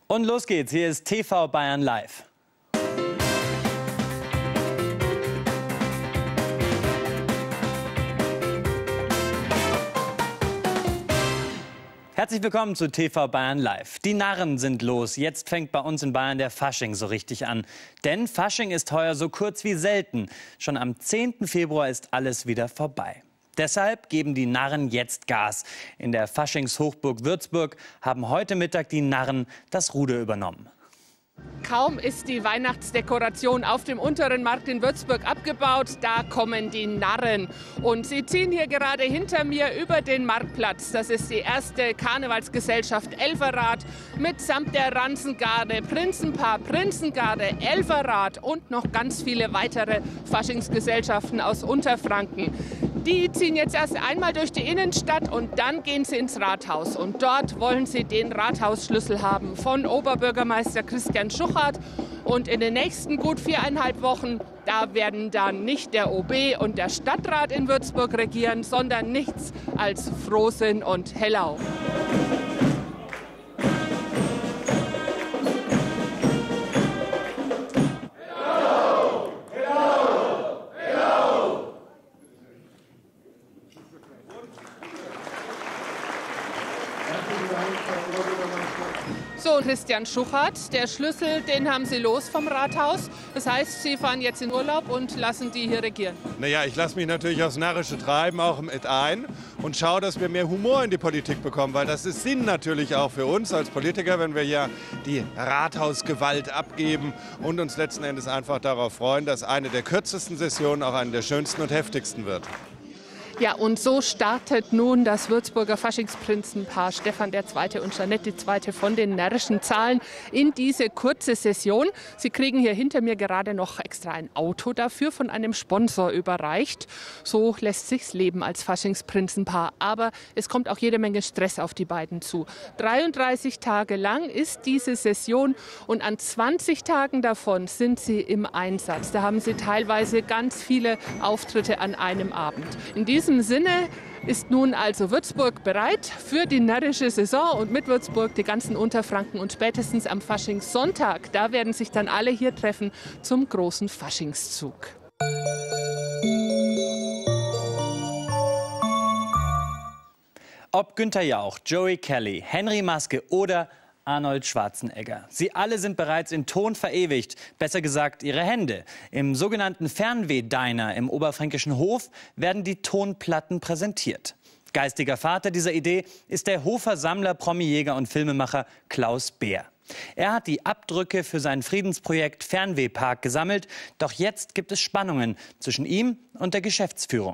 Und los geht's, hier ist TV Bayern Live. Herzlich willkommen zu TV Bayern Live. Die Narren sind los. Jetzt fängt bei uns in Bayern der Fasching so richtig an. Denn Fasching ist heuer so kurz wie selten. Schon am 10. Februar ist alles wieder vorbei. Deshalb geben die Narren jetzt Gas. In der Faschingshochburg Würzburg haben heute Mittag die Narren das Ruder übernommen. Kaum ist die Weihnachtsdekoration auf dem unteren Markt in Würzburg abgebaut, da kommen die Narren. Und sie ziehen hier gerade hinter mir über den Marktplatz. Das ist die erste Karnevalsgesellschaft Elferrath mitsamt der Ranzengarde, Prinzenpaar, Prinzengarde, Elferrath und noch ganz viele weitere Faschingsgesellschaften aus Unterfranken. Die ziehen jetzt erst einmal durch die Innenstadt und dann gehen sie ins Rathaus. Und dort wollen sie den Rathausschlüssel haben von Oberbürgermeister Christian Schuchart. Und in den nächsten gut 4,5 Wochen, da werden dann nicht der OB und der Stadtrat in Würzburg regieren, sondern nichts als Frohsinn und Hellau. So, Christian Schuchart, der Schlüssel, den haben Sie los vom Rathaus. Das heißt, Sie fahren jetzt in Urlaub und lassen die hier regieren. Naja, ich lasse mich natürlich aufs Narrische treiben auch mit ein und schaue, dass wir mehr Humor in die Politik bekommen. Weil das ist Sinn natürlich auch für uns als Politiker, wenn wir hier die Rathausgewalt abgeben und uns letzten Endes einfach darauf freuen, dass eine der kürzesten Sessionen auch eine der schönsten und heftigsten wird. Ja, und so startet nun das Würzburger Faschingsprinzenpaar Stefan II. Und Jeanette II. Von den närrischen Zahlen in diese kurze Session. Sie kriegen hier hinter mir gerade noch extra ein Auto dafür von einem Sponsor überreicht. So lässt sich's leben als Faschingsprinzenpaar. Aber es kommt auch jede Menge Stress auf die beiden zu. 33 Tage lang ist diese Session und an 20 Tagen davon sind sie im Einsatz. Da haben sie teilweise ganz viele Auftritte an einem Abend. In diesem Sinne ist nun also Würzburg bereit für die närrische Saison und mit Würzburg die ganzen Unterfranken. Und spätestens am Faschingssonntag, da werden sich dann alle hier treffen zum großen Faschingszug. Ob Günther Jauch, Joey Kelly, Henry Maske oder Arnold Schwarzenegger. Sie alle sind bereits in Ton verewigt, besser gesagt ihre Hände. Im sogenannten Fernweh-Diner im oberfränkischen Hof werden die Tonplatten präsentiert. Geistiger Vater dieser Idee ist der Hofer Sammler, Promi-Jäger und Filmemacher Klaus Beer. Er hat die Abdrücke für sein Friedensprojekt Fernwehpark gesammelt, doch jetzt gibt es Spannungen zwischen ihm und der Geschäftsführung.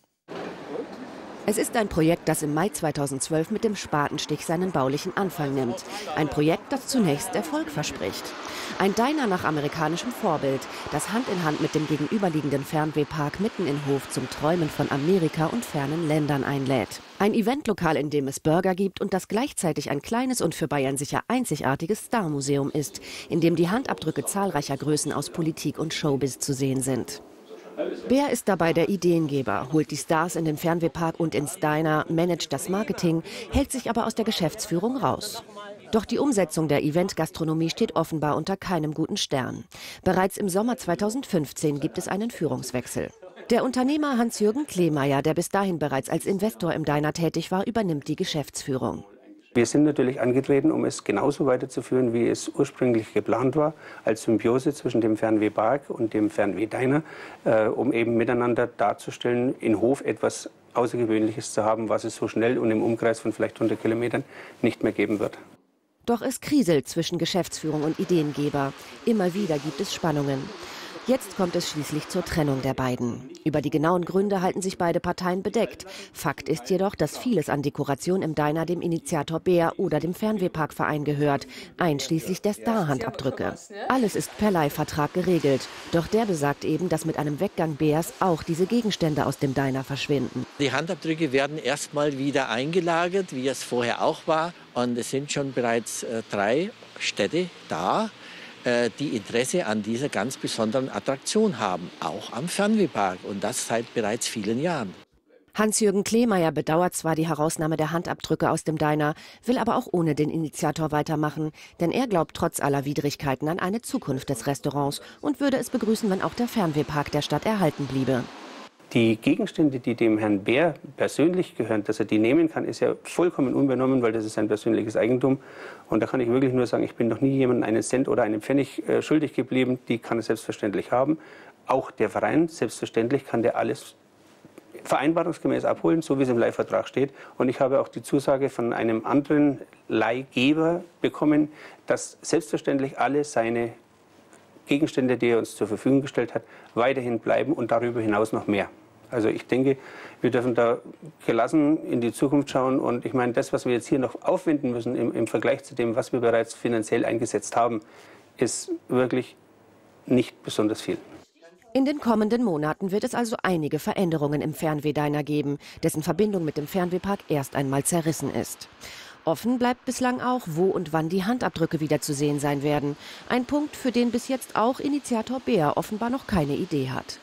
Es ist ein Projekt, das im Mai 2012 mit dem Spatenstich seinen baulichen Anfang nimmt. Ein Projekt, das zunächst Erfolg verspricht. Ein Diner nach amerikanischem Vorbild, das Hand in Hand mit dem gegenüberliegenden Fernwehpark mitten in Hof zum Träumen von Amerika und fernen Ländern einlädt. Ein Eventlokal, in dem es Burger gibt und das gleichzeitig ein kleines und für Bayern sicher einzigartiges Starmuseum ist, in dem die Handabdrücke zahlreicher Größen aus Politik und Showbiz zu sehen sind. Beer ist dabei der Ideengeber, holt die Stars in den Fernwehpark und ins Diner, managt das Marketing, hält sich aber aus der Geschäftsführung raus. Doch die Umsetzung der Eventgastronomie steht offenbar unter keinem guten Stern. Bereits im Sommer 2015 gibt es einen Führungswechsel. Der Unternehmer Hans-Jürgen Kleemeyer, der bis dahin bereits als Investor im Diner tätig war, übernimmt die Geschäftsführung. Wir sind natürlich angetreten, um es genauso weiterzuführen, wie es ursprünglich geplant war, als Symbiose zwischen dem Fernwehpark und dem Fernweh-Diner, um eben miteinander darzustellen, in Hof etwas Außergewöhnliches zu haben, was es so schnell und im Umkreis von vielleicht 100 Kilometern nicht mehr geben wird. Doch es kriselt zwischen Geschäftsführung und Ideengeber. Immer wieder gibt es Spannungen. Jetzt kommt es schließlich zur Trennung der beiden. Über die genauen Gründe halten sich beide Parteien bedeckt. Fakt ist jedoch, dass vieles an Dekoration im Diner dem Initiator Beer oder dem Fernwehparkverein gehört, einschließlich der Star-Handabdrücke. Alles ist per Leihvertrag geregelt. Doch der besagt eben, dass mit einem Weggang Beers auch diese Gegenstände aus dem Diner verschwinden. Die Handabdrücke werden erstmal wieder eingelagert, wie es vorher auch war. Und es sind schon bereits 3 Städte da, die Interesse an dieser ganz besonderen Attraktion haben, auch am Fernwehpark und das seit bereits vielen Jahren. Hans-Jürgen Kleemeyer bedauert zwar die Herausnahme der Handabdrücke aus dem Diner, will aber auch ohne den Initiator weitermachen. Denn er glaubt trotz aller Widrigkeiten an eine Zukunft des Restaurants und würde es begrüßen, wenn auch der Fernwehpark der Stadt erhalten bliebe. Die Gegenstände, die dem Herrn Bär persönlich gehören, dass er die nehmen kann, ist ja vollkommen unbenommen, weil das ist sein persönliches Eigentum. Und da kann ich wirklich nur sagen, ich bin noch nie jemandem einen Cent oder einen Pfennig schuldig geblieben. Die kann er selbstverständlich haben. Auch der Verein, selbstverständlich kann der alles vereinbarungsgemäß abholen, so wie es im Leihvertrag steht. Und ich habe auch die Zusage von einem anderen Leihgeber bekommen, dass selbstverständlich alle seine Gegenstände, die er uns zur Verfügung gestellt hat, weiterhin bleiben und darüber hinaus noch mehr. Also ich denke, wir dürfen da gelassen in die Zukunft schauen. Und ich meine, das, was wir jetzt hier noch aufwenden müssen im Vergleich zu dem, was wir bereits finanziell eingesetzt haben, ist wirklich nicht besonders viel. In den kommenden Monaten wird es also einige Veränderungen im Fernweh-Diner geben, dessen Verbindung mit dem Fernwehpark erst einmal zerrissen ist. Offen bleibt bislang auch, wo und wann die Handabdrücke wieder zu sehen sein werden. Ein Punkt, für den bis jetzt auch Initiator Bär offenbar noch keine Idee hat.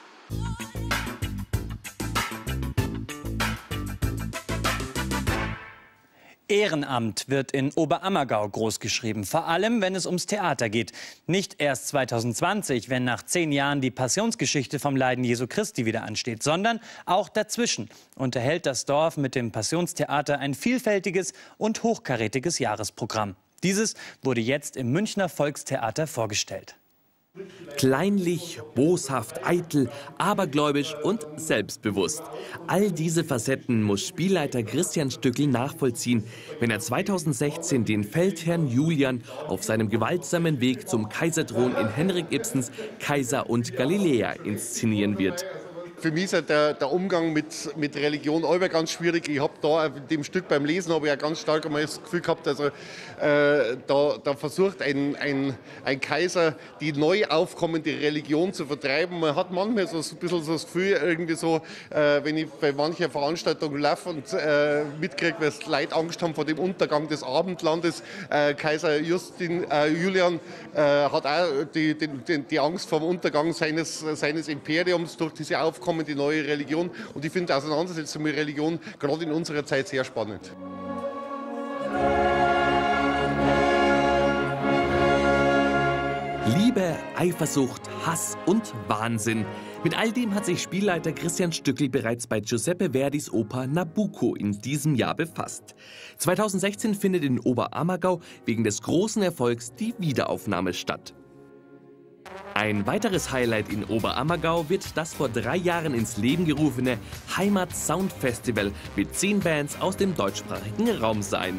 Ehrenamt wird in Oberammergau großgeschrieben, vor allem wenn es ums Theater geht. Nicht erst 2020, wenn nach 10 Jahren die Passionsgeschichte vom Leiden Jesu Christi wieder ansteht, sondern auch dazwischen unterhält das Dorf mit dem Passionstheater ein vielfältiges und hochkarätiges Jahresprogramm. Dieses wurde jetzt im Münchner Volkstheater vorgestellt. Kleinlich, boshaft, eitel, abergläubisch und selbstbewusst. All diese Facetten muss Spielleiter Christian Stückl nachvollziehen, wenn er 2016 den Feldherrn Julian auf seinem gewaltsamen Weg zum Kaiserthron in Henrik Ibsens Kaiser und Galiläa inszenieren wird. Für mich ist der Umgang mit Religion immer ganz schwierig. Ich habe da in dem Stück beim Lesen habe ich ja ganz stark einmal das Gefühl gehabt, also da versucht ein Kaiser die neu aufkommende Religion zu vertreiben. Man hat manchmal so ein bisschen so das Gefühl, irgendwie so, wenn ich bei mancher Veranstaltung laufe und mitkriege, dass Leute Angst haben vor dem Untergang des Abendlandes. Kaiser Julian hat auch die Angst vor dem Untergang seines Imperiums durch diese aufkommende neue Religion. Und ich finde die Auseinandersetzung mit Religion gerade in unserer Zeit sehr spannend. Liebe, Eifersucht, Hass und Wahnsinn. Mit all dem hat sich Spielleiter Christian Stückl bereits bei Giuseppe Verdis Oper Nabucco in diesem Jahr befasst. 2016 findet in Oberammergau wegen des großen Erfolgs die Wiederaufnahme statt. Ein weiteres Highlight in Oberammergau wird das vor 3 Jahren ins Leben gerufene Heimat Sound Festival mit 10 Bands aus dem deutschsprachigen Raum sein.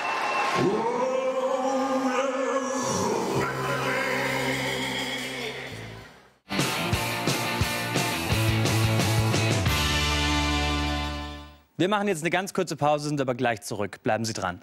Wir machen jetzt eine ganz kurze Pause, sind aber gleich zurück. Bleiben Sie dran.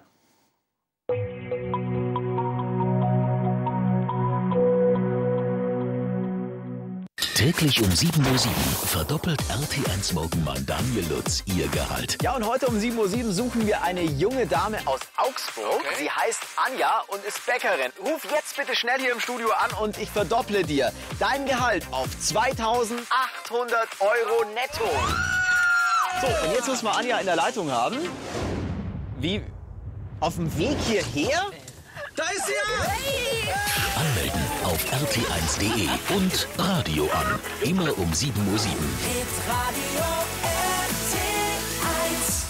Täglich um 7:07 Uhr verdoppelt RT1-Morgenmann Daniel Lutz ihr Gehalt. Ja, und heute um 7:07 Uhr suchen wir eine junge Dame aus Augsburg. Okay. Sie heißt Anja und ist Bäckerin. Ruf jetzt bitte schnell hier im Studio an und ich verdopple dir dein Gehalt auf 2.800 € netto. So, und jetzt müssen wir Anja in der Leitung haben. Wie? Auf dem Weg hierher? Da ist sie ja! Hey! Anmelden auf rt1.de und Radio an. Immer um 7:07 Uhr. Radio RT1.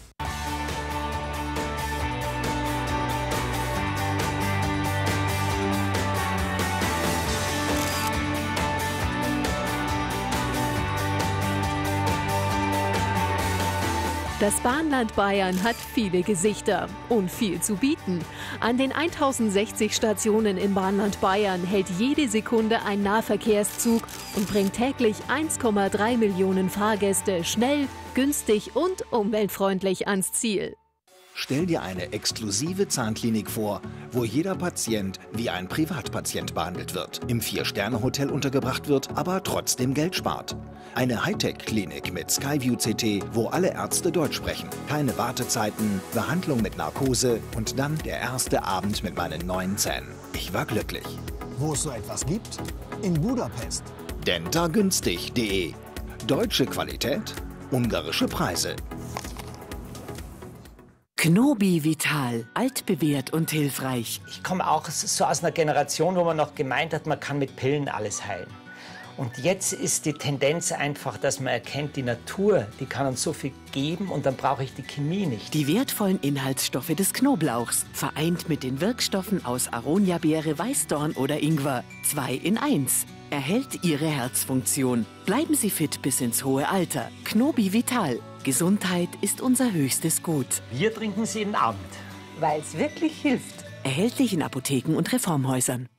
Das Bahnland Bayern hat viele Gesichter und viel zu bieten. An den 1060 Stationen im Bahnland Bayern hält jede Sekunde ein Nahverkehrszug und bringt täglich 1,3 Millionen Fahrgäste schnell, günstig und umweltfreundlich ans Ziel. Stell dir eine exklusive Zahnklinik vor, wo jeder Patient wie ein Privatpatient behandelt wird, im 4-Sterne-Hotel untergebracht wird, aber trotzdem Geld spart. Eine Hightech-Klinik mit Skyview CT, wo alle Ärzte Deutsch sprechen. Keine Wartezeiten, Behandlung mit Narkose und dann der erste Abend mit meinen neuen Zähnen. Ich war glücklich. Wo es so etwas gibt? In Budapest. Dentagünstig.de. Deutsche Qualität, ungarische Preise. Knobi Vital, altbewährt und hilfreich. Ich komme auch so aus einer Generation, wo man noch gemeint hat, man kann mit Pillen alles heilen. Und jetzt ist die Tendenz einfach, dass man erkennt, die Natur, die kann uns so viel geben und dann brauche ich die Chemie nicht. Die wertvollen Inhaltsstoffe des Knoblauchs, vereint mit den Wirkstoffen aus Aronia-Beere, Weißdorn oder Ingwer. 2 in 1. Erhält Ihre Herzfunktion. Bleiben Sie fit bis ins hohe Alter. Knobi Vital. Gesundheit ist unser höchstes Gut. Wir trinken sie jeden Abend. Weil es wirklich hilft. Erhältlich in Apotheken und Reformhäusern.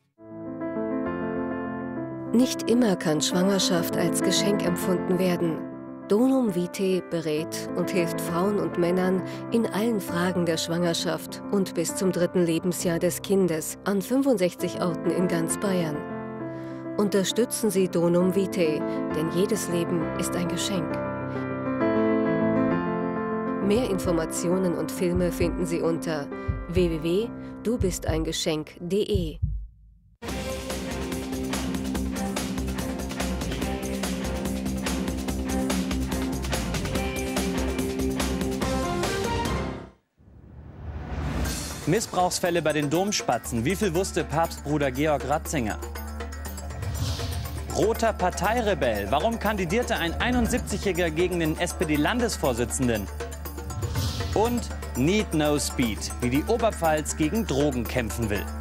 Nicht immer kann Schwangerschaft als Geschenk empfunden werden. Donum Vitae berät und hilft Frauen und Männern in allen Fragen der Schwangerschaft und bis zum 3. Lebensjahr des Kindes an 65 Orten in ganz Bayern. Unterstützen Sie Donum Vitae, denn jedes Leben ist ein Geschenk. Mehr Informationen und Filme finden Sie unter www.dubisteingeschenk.de. Missbrauchsfälle bei den Domspatzen. Wie viel wusste Papstbruder Georg Ratzinger? Roter Parteirebell. Warum kandidierte ein 71-Jähriger gegen den SPD-Landesvorsitzenden? Und Need No Speed, wie die Oberpfalz gegen Drogen kämpfen will.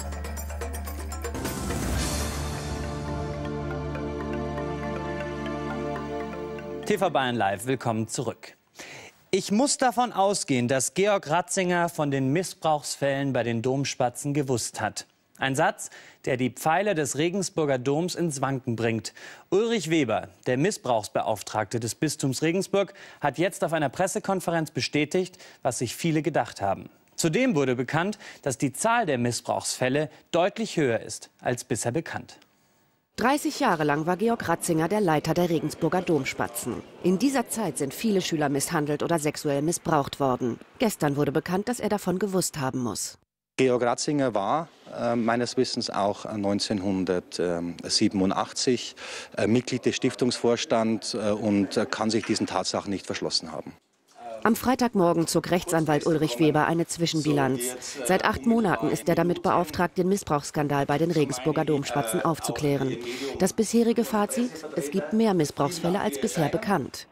TV Bayern Live, willkommen zurück. Ich muss davon ausgehen, dass Georg Ratzinger von den Missbrauchsfällen bei den Domspatzen gewusst hat. Ein Satz, der die Pfeiler des Regensburger Doms ins Wanken bringt. Ulrich Weber, der Missbrauchsbeauftragte des Bistums Regensburg, hat jetzt auf einer Pressekonferenz bestätigt, was sich viele gedacht haben. Zudem wurde bekannt, dass die Zahl der Missbrauchsfälle deutlich höher ist als bisher bekannt. 30 Jahre lang war Georg Ratzinger der Leiter der Regensburger Domspatzen. In dieser Zeit sind viele Schüler misshandelt oder sexuell missbraucht worden. Gestern wurde bekannt, dass er davon gewusst haben muss. Georg Ratzinger war meines Wissens auch 1987 Mitglied des Stiftungsvorstands und kann sich diesen Tatsachen nicht verschlossen haben. Am Freitagmorgen zog Rechtsanwalt Ulrich Weber eine Zwischenbilanz. Seit 8 Monaten ist er damit beauftragt, den Missbrauchsskandal bei den Regensburger Domspatzen aufzuklären. Das bisherige Fazit: Es gibt mehr Missbrauchsfälle als bisher bekannt.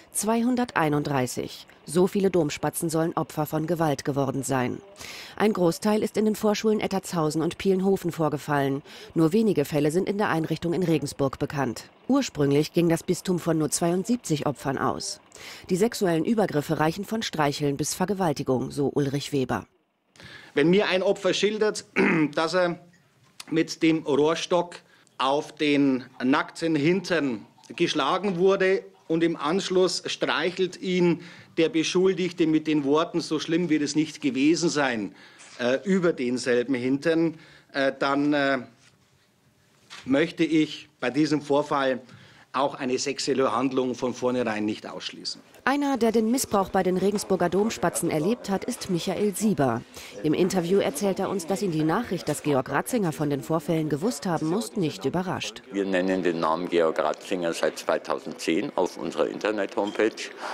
231. So viele Domspatzen sollen Opfer von Gewalt geworden sein. Ein Großteil ist in den Vorschulen Ettertshausen und Pielnhofen vorgefallen. Nur wenige Fälle sind in der Einrichtung in Regensburg bekannt. Ursprünglich ging das Bistum von nur 72 Opfern aus. Die sexuellen Übergriffe reichen von Streicheln bis Vergewaltigung, so Ulrich Weber. Wenn mir ein Opfer schildert, dass er mit dem Rohrstock auf den nackten Hintern geschlagen wurde und im Anschluss streichelt ihn der Beschuldigte mit den Worten, so schlimm wird es nicht gewesen sein, über denselben Hintern, dann möchte ich bei diesem Vorfall auch eine sexuelle Handlung von vornherein nicht ausschließen. Einer, der den Missbrauch bei den Regensburger Domspatzen erlebt hat, ist Michael Sieber. Im Interview erzählt er uns, dass ihn die Nachricht, dass Georg Ratzinger von den Vorfällen gewusst haben muss, nicht überrascht. Wir nennen den Namen Georg Ratzinger seit 2010 auf unserer Internet-Homepage.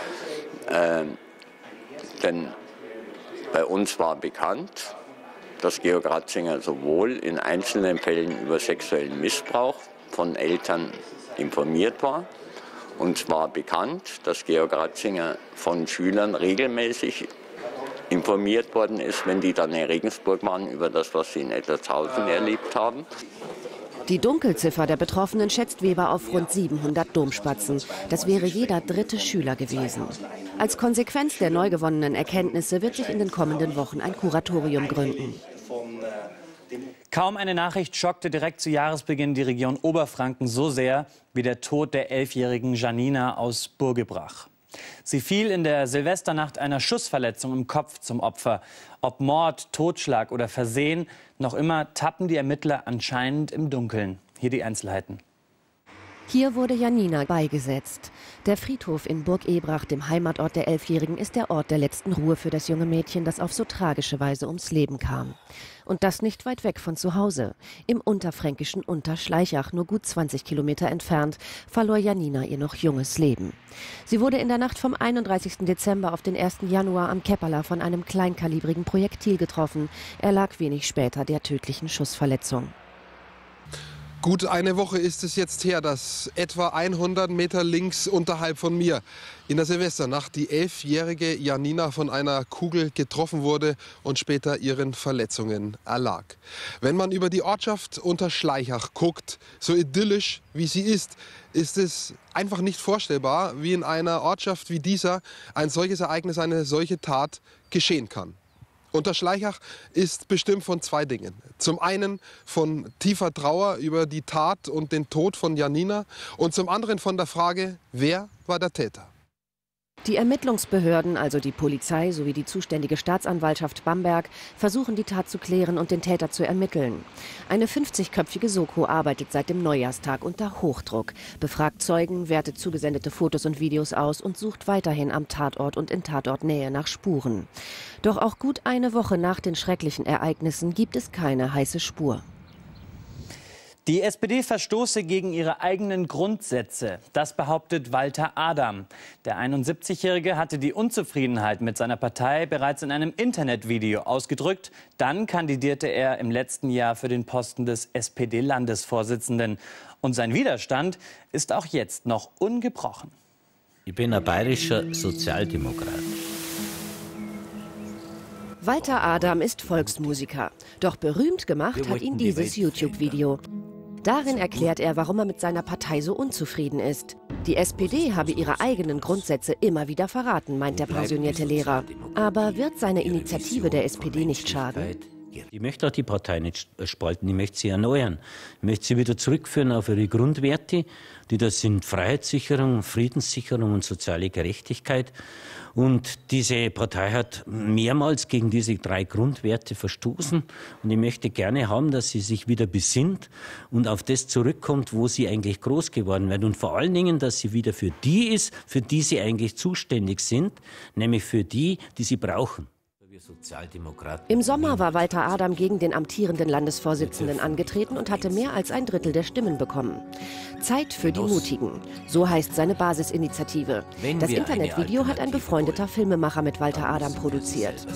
Denn bei uns war bekannt, dass Georg Ratzinger sowohl in einzelnen Fällen über sexuellen Missbrauch von Eltern informiert war. Uns war bekannt, dass Georg Ratzinger von Schülern regelmäßig informiert worden ist, wenn die dann in Regensburg waren, über das, was sie in Ettertshausen erlebt haben. Die Dunkelziffer der Betroffenen schätzt Weber auf rund 700 Domspatzen. Das wäre jeder 3. Schüler gewesen. Als Konsequenz der neu gewonnenen Erkenntnisse wird sich in den kommenden Wochen ein Kuratorium gründen. Kaum eine Nachricht schockte direkt zu Jahresbeginn die Region Oberfranken so sehr wie der Tod der 11-jährigen Janina aus Burgebrach. Sie fiel in der Silvesternacht einer Schussverletzung im Kopf zum Opfer. Ob Mord, Totschlag oder Versehen, noch immer tappen die Ermittler anscheinend im Dunkeln. Hier die Einzelheiten. Hier wurde Janina beigesetzt. Der Friedhof in Burg Ebrach, dem Heimatort der 11-Jährigen, ist der Ort der letzten Ruhe für das junge Mädchen, das auf so tragische Weise ums Leben kam. Und das nicht weit weg von zu Hause. Im unterfränkischen Unterschleichach, nur gut 20 Kilometer entfernt, verlor Janina ihr noch junges Leben. Sie wurde in der Nacht vom 31. Dezember auf den 1. Januar am Kepperler von einem kleinkalibrigen Projektil getroffen. Er lag wenig später der tödlichen Schussverletzung. Gut eine Woche ist es jetzt her, dass etwa 100 Meter links unterhalb von mir in der Silvesternacht die 11-jährige Janina von einer Kugel getroffen wurde und später ihren Verletzungen erlag. Wenn man über die Ortschaft Unterschleichach guckt, so idyllisch wie sie ist es einfach nicht vorstellbar, wie in einer Ortschaft wie dieser ein solches Ereignis, eine solche Tat geschehen kann. Unterschleichach ist bestimmt von zwei Dingen. Zum einen von tiefer Trauer über die Tat und den Tod von Janina und zum anderen von der Frage, wer war der Täter? Die Ermittlungsbehörden, also die Polizei sowie die zuständige Staatsanwaltschaft Bamberg, versuchen die Tat zu klären und den Täter zu ermitteln. Eine 50-köpfige Soko arbeitet seit dem Neujahrstag unter Hochdruck, befragt Zeugen, wertet zugesendete Fotos und Videos aus und sucht weiterhin am Tatort und in Tatortnähe nach Spuren. Doch auch gut eine Woche nach den schrecklichen Ereignissen gibt es keine heiße Spur. Die SPD verstoße gegen ihre eigenen Grundsätze. Das behauptet Walter Adam. Der 71-Jährige hatte die Unzufriedenheit mit seiner Partei bereits in einem Internetvideo ausgedrückt. Dann kandidierte er im letzten Jahr für den Posten des SPD-Landesvorsitzenden. Und sein Widerstand ist auch jetzt noch ungebrochen. Ich bin ein bayerischer Sozialdemokrat. Walter Adam ist Volksmusiker. Doch berühmt gemacht hat ihn dieses YouTube-Video. Darin erklärt er, warum er mit seiner Partei so unzufrieden ist. Die SPD habe ihre eigenen Grundsätze immer wieder verraten, meint der pensionierte Lehrer. Aber wird seine Initiative der SPD nicht schaden? Ich möchte auch die Partei nicht spalten, ich möchte sie erneuern. Ich möchte sie wieder zurückführen auf ihre Grundwerte, die das sind Freiheitssicherung, Friedenssicherung und soziale Gerechtigkeit. Und diese Partei hat mehrmals gegen diese 3 Grundwerte verstoßen. Und ich möchte gerne haben, dass sie sich wieder besinnt und auf das zurückkommt, wo sie eigentlich groß geworden wird. Und vor allen Dingen, dass sie wieder für die ist, für die sie eigentlich zuständig sind, nämlich für die, die sie brauchen. Im Sommer war Walter Adam gegen den amtierenden Landesvorsitzenden angetreten und hatte mehr als 1/3 der Stimmen bekommen. Zeit für die Mutigen. So heißt seine Basisinitiative. Das Internetvideo hat ein befreundeter Filmemacher mit Walter Adam produziert.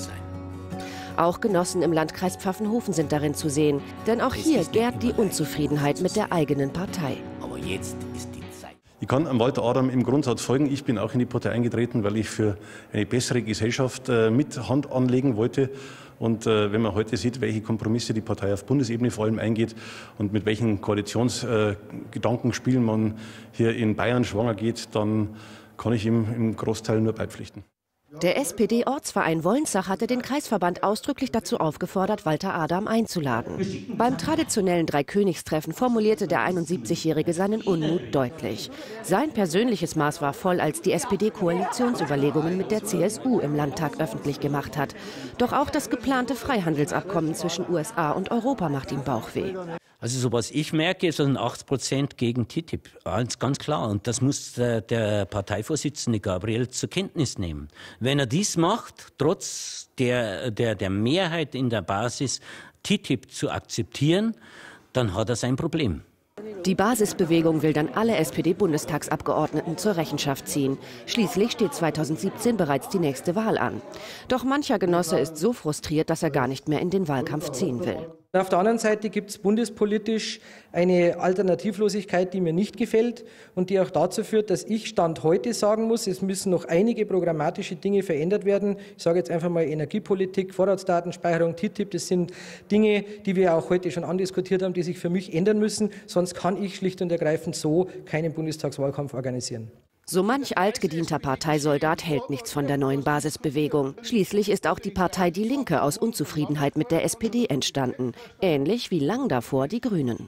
Auch Genossen im Landkreis Pfaffenhofen sind darin zu sehen. Denn auch hier gärt die Unzufriedenheit mit der eigenen Partei. Aber jetzt ist die Zeit. Ich kann Walter Adam im Grundsatz folgen. Ich bin auch in die Partei eingetreten, weil ich für eine bessere Gesellschaft mit Hand anlegen wollte. Und wenn man heute sieht, welche Kompromisse die Partei auf Bundesebene vor allem eingeht und mit welchen Koalitionsgedankenspielen man hier in Bayern schwanger geht, dann kann ich ihm im Großteil nur beipflichten. Der SPD-Ortsverein Wolnsach hatte den Kreisverband ausdrücklich dazu aufgefordert, Walter Adam einzuladen. Beim traditionellen Dreikönigstreffen formulierte der 71-Jährige seinen Unmut deutlich. Sein persönliches Maß war voll, als die SPD Koalitionsüberlegungen mit der CSU im Landtag öffentlich gemacht hat. Doch auch das geplante Freihandelsabkommen zwischen USA und Europa macht ihm Bauchweh. Also so was ich merke, ist 8% gegen TTIP. Ganz klar. Und das muss der Parteivorsitzende Gabriel zur Kenntnis nehmen. Wenn er dies macht, trotz der Mehrheit in der Basis TTIP zu akzeptieren, dann hat er sein Problem. Die Basisbewegung will dann alle SPD-Bundestagsabgeordneten zur Rechenschaft ziehen. Schließlich steht 2017 bereits die nächste Wahl an. Doch mancher Genosse ist so frustriert, dass er gar nicht mehr in den Wahlkampf ziehen will. Auf der anderen Seite gibt es bundespolitisch eine Alternativlosigkeit, die mir nicht gefällt und die auch dazu führt, dass ich Stand heute sagen muss, es müssen noch einige programmatische Dinge verändert werden. Ich sage jetzt einfach mal Energiepolitik, Vorratsdatenspeicherung, TTIP, das sind Dinge, die wir auch heute schon andiskutiert haben, die sich für mich ändern müssen. Sonst kann ich schlicht und ergreifend so keinen Bundestagswahlkampf organisieren. So manch altgedienter Parteisoldat hält nichts von der neuen Basisbewegung. Schließlich ist auch die Partei Die Linke aus Unzufriedenheit mit der SPD entstanden. Ähnlich wie lang davor die Grünen.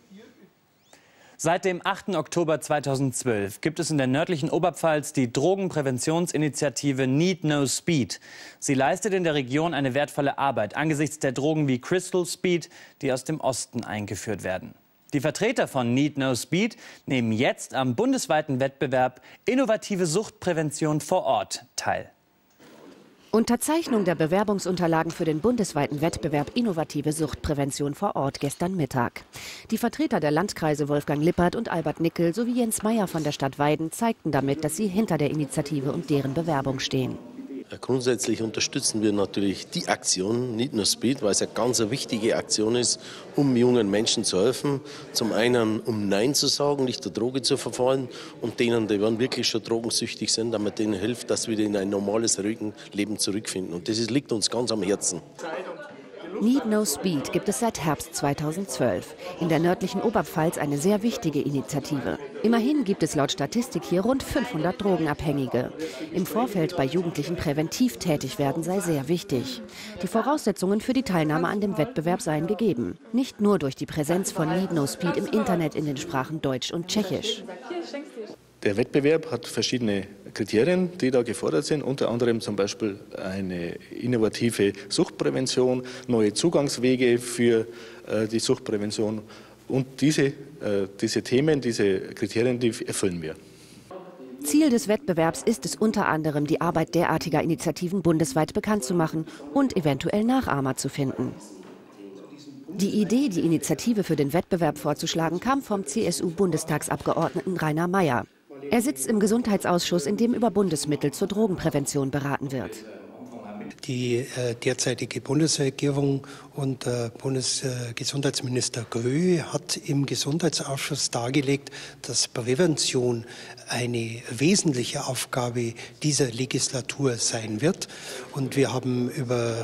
Seit dem 8. Oktober 2012 gibt es in der nördlichen Oberpfalz die Drogenpräventionsinitiative Need No Speed. Sie leistet in der Region eine wertvolle Arbeit angesichts der Drogen wie Crystal Speed, die aus dem Osten eingeführt werden. Die Vertreter von Need No Speed nehmen jetzt am bundesweiten Wettbewerb Innovative Suchtprävention vor Ort teil. Unterzeichnung der Bewerbungsunterlagen für den bundesweiten Wettbewerb Innovative Suchtprävention vor Ort gestern Mittag. Die Vertreter der Landkreise Wolfgang Lippert und Albert Nickel sowie Jens Meyer von der Stadt Weiden zeigten damit, dass sie hinter der Initiative und deren Bewerbung stehen. Grundsätzlich unterstützen wir natürlich die Aktion Need No Speed, weil es eine ganz wichtige Aktion ist, um jungen Menschen zu helfen. Zum einen, um Nein zu sagen, nicht der Droge zu verfallen, und denen, die wirklich schon drogensüchtig sind, damit denen hilft, dass wir wieder in ein normales, ruhiges Leben zurückfinden. Und das liegt uns ganz am Herzen. Need No Speed gibt es seit Herbst 2012. In der nördlichen Oberpfalz eine sehr wichtige Initiative. Immerhin gibt es laut Statistik hier rund 500 Drogenabhängige. Im Vorfeld bei Jugendlichen präventiv tätig werden sei sehr wichtig. Die Voraussetzungen für die Teilnahme an dem Wettbewerb seien gegeben. Nicht nur durch die Präsenz von Need No Speed im Internet in den Sprachen Deutsch und Tschechisch. Der Wettbewerb hat verschiedene Kriterien, die da gefordert sind, unter anderem zum Beispiel eine innovative Suchtprävention, neue Zugangswege für die Suchtprävention, und diese Themen, diese Kriterien, die erfüllen wir. Ziel des Wettbewerbs ist es unter anderem, die Arbeit derartiger Initiativen bundesweit bekannt zu machen und eventuell Nachahmer zu finden. Die Idee, die Initiative für den Wettbewerb vorzuschlagen, kam vom CSU-Bundestagsabgeordneten Rainer Meyer. Er sitzt im Gesundheitsausschuss, in dem über Bundesmittel zur Drogenprävention beraten wird. Die derzeitige Bundesregierung und Bundesgesundheitsminister Grö hat im Gesundheitsausschuss dargelegt, dass Prävention eine wesentliche Aufgabe dieser Legislatur sein wird. Und wir haben über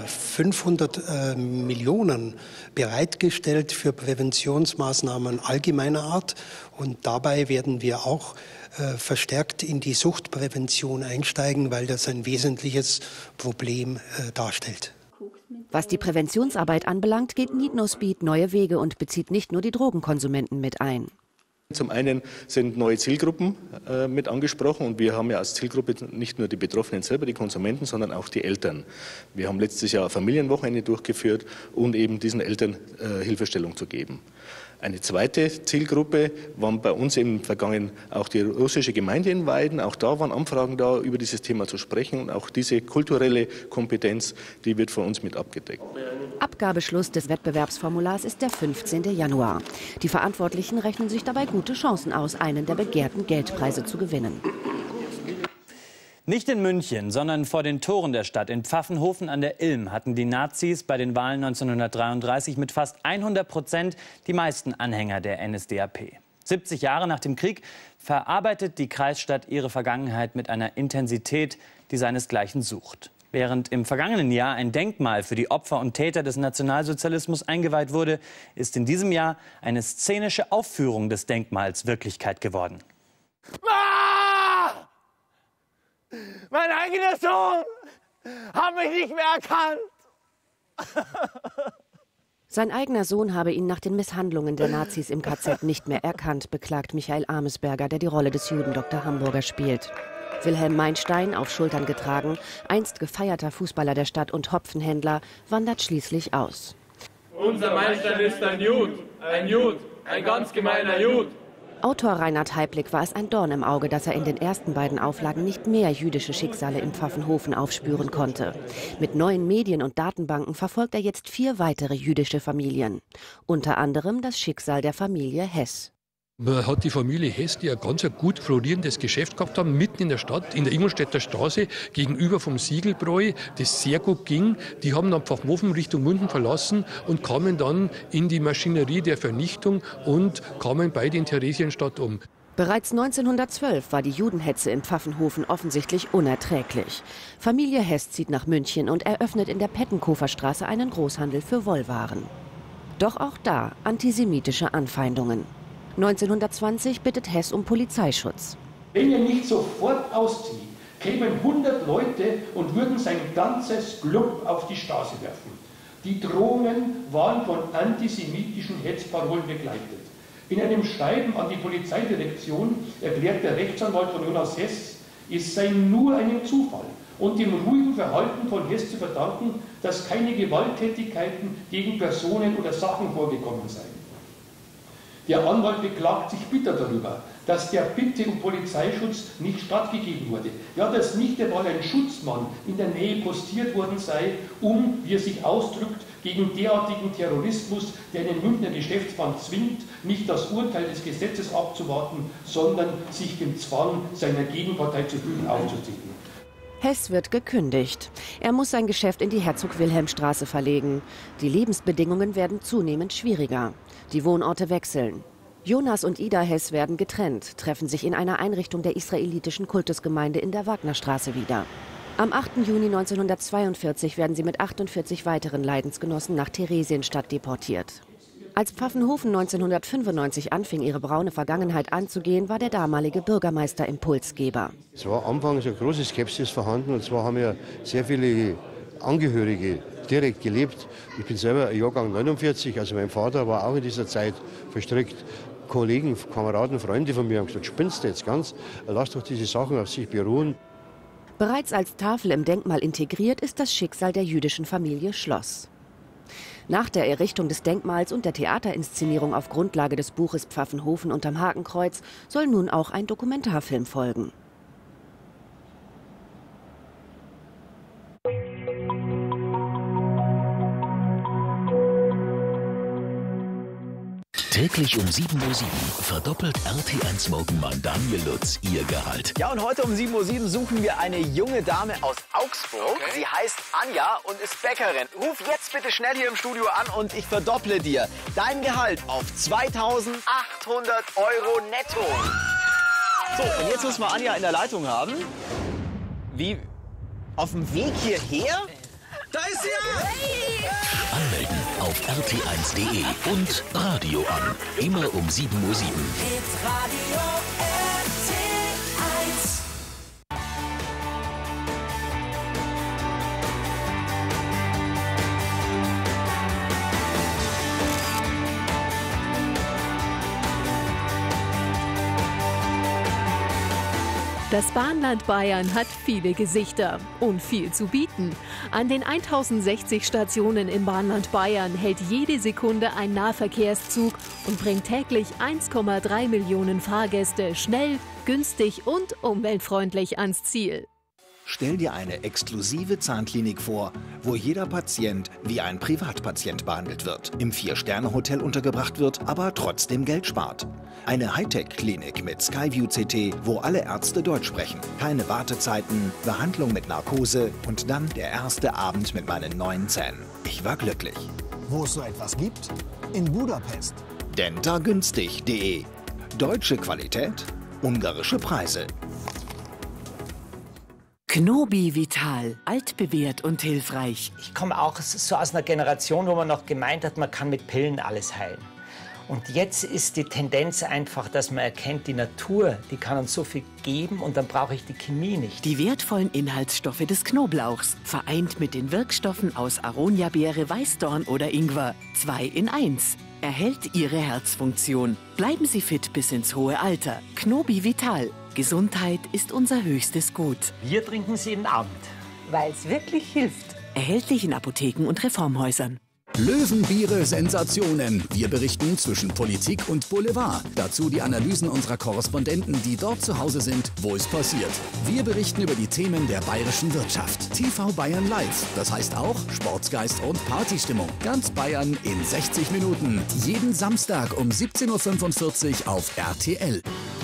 500 Millionen bereitgestellt für Präventionsmaßnahmen allgemeiner Art. Und dabei werden wir auch verstärkt in die Suchtprävention einsteigen, weil das ein wesentliches Problem darstellt. Was die Präventionsarbeit anbelangt, geht Need No Speed neue Wege und bezieht nicht nur die Drogenkonsumenten mit ein. Zum einen sind neue Zielgruppen mit angesprochen, und wir haben ja als Zielgruppe nicht nur die Betroffenen selber, die Konsumenten, sondern auch die Eltern. Wir haben letztes Jahr Familienwochenende durchgeführt, um eben diesen Eltern Hilfestellung zu geben. Eine zweite Zielgruppe waren bei uns im Vergangenen auch die russische Gemeinde in Weiden. Auch da waren Anfragen da, über dieses Thema zu sprechen. Und auch diese kulturelle Kompetenz, die wird von uns mit abgedeckt. Abgabeschluss des Wettbewerbsformulars ist der 15. Januar. Die Verantwortlichen rechnen sich dabei gute Chancen aus, einen der begehrten Geldpreise zu gewinnen. Nicht in München, sondern vor den Toren der Stadt in Pfaffenhofen an der Ilm hatten die Nazis bei den Wahlen 1933 mit fast 100% die meisten Anhänger der NSDAP. 70 Jahre nach dem Krieg verarbeitet die Kreisstadt ihre Vergangenheit mit einer Intensität, die seinesgleichen sucht. Während im vergangenen Jahr ein Denkmal für die Opfer und Täter des Nationalsozialismus eingeweiht wurde, ist in diesem Jahr eine szenische Aufführung des Denkmals Wirklichkeit geworden. Mein eigener Sohn hat mich nicht mehr erkannt. Sein eigener Sohn habe ihn nach den Misshandlungen der Nazis im KZ nicht mehr erkannt, beklagt Michael Amesberger, der die Rolle des Juden Dr. Hamburger spielt. Wilhelm Meinstein, auf Schultern getragen, einst gefeierter Fußballer der Stadt und Hopfenhändler, wandert schließlich aus. Unser Meinstein ist ein Jud, ein ganz gemeiner Jud. Autor Reinhard Heiblick war es ein Dorn im Auge, dass er in den ersten beiden Auflagen nicht mehr jüdische Schicksale in Pfaffenhofen aufspüren konnte. Mit neuen Medien und Datenbanken verfolgt er jetzt 4 weitere jüdische Familien. Unter anderem das Schicksal der Familie Hess. Man hat die Familie Hess, die ein ganz gut florierendes Geschäft gehabt haben, mitten in der Stadt, in der Ingolstädter Straße, gegenüber vom Siegelbräu, das sehr gut ging. Die haben dann Pfaffenhofen Richtung München verlassen und kamen dann in die Maschinerie der Vernichtung und kamen beide in Theresienstadt um. Bereits 1912 war die Judenhetze in Pfaffenhofen offensichtlich unerträglich. Familie Hess zieht nach München und eröffnet in der Pettenkoferstraße einen Großhandel für Wollwaren. Doch auch da antisemitische Anfeindungen. 1920 bittet Hess um Polizeischutz. Wenn er nicht sofort auszieht, kämen 100 Leute und würden sein ganzes Club auf die Straße werfen. Die Drohungen waren von antisemitischen Hetzparolen begleitet. In einem Schreiben an die Polizeidirektion erklärt der Rechtsanwalt von Jonas Hess, es sei nur einem Zufall und dem ruhigen Verhalten von Hess zu verdanken, dass keine Gewalttätigkeiten gegen Personen oder Sachen vorgekommen seien. Der Anwalt beklagt sich bitter darüber, dass der Bitte um Polizeischutz nicht stattgegeben wurde. Ja, dass nicht einmal ein Schutzmann in der Nähe postiert worden sei, um, wie er sich ausdrückt, gegen derartigen Terrorismus, der einen Münchner Geschäftsmann zwingt, nicht das Urteil des Gesetzes abzuwarten, sondern sich dem Zwang seiner Gegenpartei zu fügen aufzuziehen. Hess wird gekündigt. Er muss sein Geschäft in die Herzog-Wilhelm-Straße verlegen. Die Lebensbedingungen werden zunehmend schwieriger. Die Wohnorte wechseln. Jonas und Ida Hess werden getrennt, treffen sich in einer Einrichtung der israelitischen Kultusgemeinde in der Wagnerstraße wieder. Am 8. Juni 1942 werden sie mit 48 weiteren Leidensgenossen nach Theresienstadt deportiert. Als Pfaffenhofen 1995 anfing, ihre braune Vergangenheit anzugehen, war der damalige Bürgermeister Impulsgeber. Es war anfangs eine große Skepsis vorhanden, und zwar haben ja sehr viele Angehörige direkt gelebt. Ich bin selber Jahrgang 49, also mein Vater war auch in dieser Zeit verstrickt. Kollegen, Kameraden, Freunde von mir haben gesagt, spinnst du jetzt ganz, lass doch diese Sachen auf sich beruhen. Bereits als Tafel im Denkmal integriert ist das Schicksal der jüdischen Familie Schloss. Nach der Errichtung des Denkmals und der Theaterinszenierung auf Grundlage des Buches Pfaffenhofen unterm Hakenkreuz soll nun auch ein Dokumentarfilm folgen. Täglich um 7:07 Uhr verdoppelt RT1-Morgenmann Daniel Lutz ihr Gehalt. Ja, und heute um 7:07 Uhr suchen wir eine junge Dame aus Augsburg. Okay. Sie heißt Anja und ist Bäckerin. Ruf jetzt bitte schnell hier im Studio an und ich verdopple dir dein Gehalt auf 2.800 € netto. So, und jetzt müssen wir Anja in der Leitung haben. Wie? Auf dem Weg hierher? Da ist sie ja! Hey! Anmelden auf rt1.de und Radio an. Immer um 7:07 Uhr. Radio RT1. Das Bahnland Bayern hat viele Gesichter und viel zu bieten. An den 1060 Stationen im Bahnland Bayern hält jede Sekunde ein Nahverkehrszug und bringt täglich 1,3 Millionen Fahrgäste schnell, günstig und umweltfreundlich ans Ziel. Stell dir eine exklusive Zahnklinik vor, wo jeder Patient wie ein Privatpatient behandelt wird, im 4-Sterne-Hotel untergebracht wird, aber trotzdem Geld spart. Eine Hightech-Klinik mit Skyview CT, wo alle Ärzte Deutsch sprechen. Keine Wartezeiten, Behandlung mit Narkose und dann der erste Abend mit meinen neuen Zähnen. Ich war glücklich. Wo es so etwas gibt? In Budapest. Dentagünstig.de. Deutsche Qualität, ungarische Preise. Knobi Vital, altbewährt und hilfreich. Ich komme auch so aus einer Generation, wo man noch gemeint hat, man kann mit Pillen alles heilen. Und jetzt ist die Tendenz einfach, dass man erkennt, die Natur, die kann uns so viel geben und dann brauche ich die Chemie nicht. Die wertvollen Inhaltsstoffe des Knoblauchs, vereint mit den Wirkstoffen aus Aronia-Beere, Weißdorn oder Ingwer. 2 in 1. Erhält Ihre Herzfunktion. Bleiben Sie fit bis ins hohe Alter. Knobi Vital. Gesundheit ist unser höchstes Gut. Wir trinken sie jeden Abend. Weil es wirklich hilft. Erhältlich in Apotheken und Reformhäusern. Löwenbiere Sensationen. Wir berichten zwischen Politik und Boulevard. Dazu die Analysen unserer Korrespondenten, die dort zu Hause sind, wo es passiert. Wir berichten über die Themen der bayerischen Wirtschaft. TV Bayern Live. Das heißt auch Sportsgeist und Partystimmung. Ganz Bayern in 60 Minuten. Jeden Samstag um 17:45 Uhr auf RTL.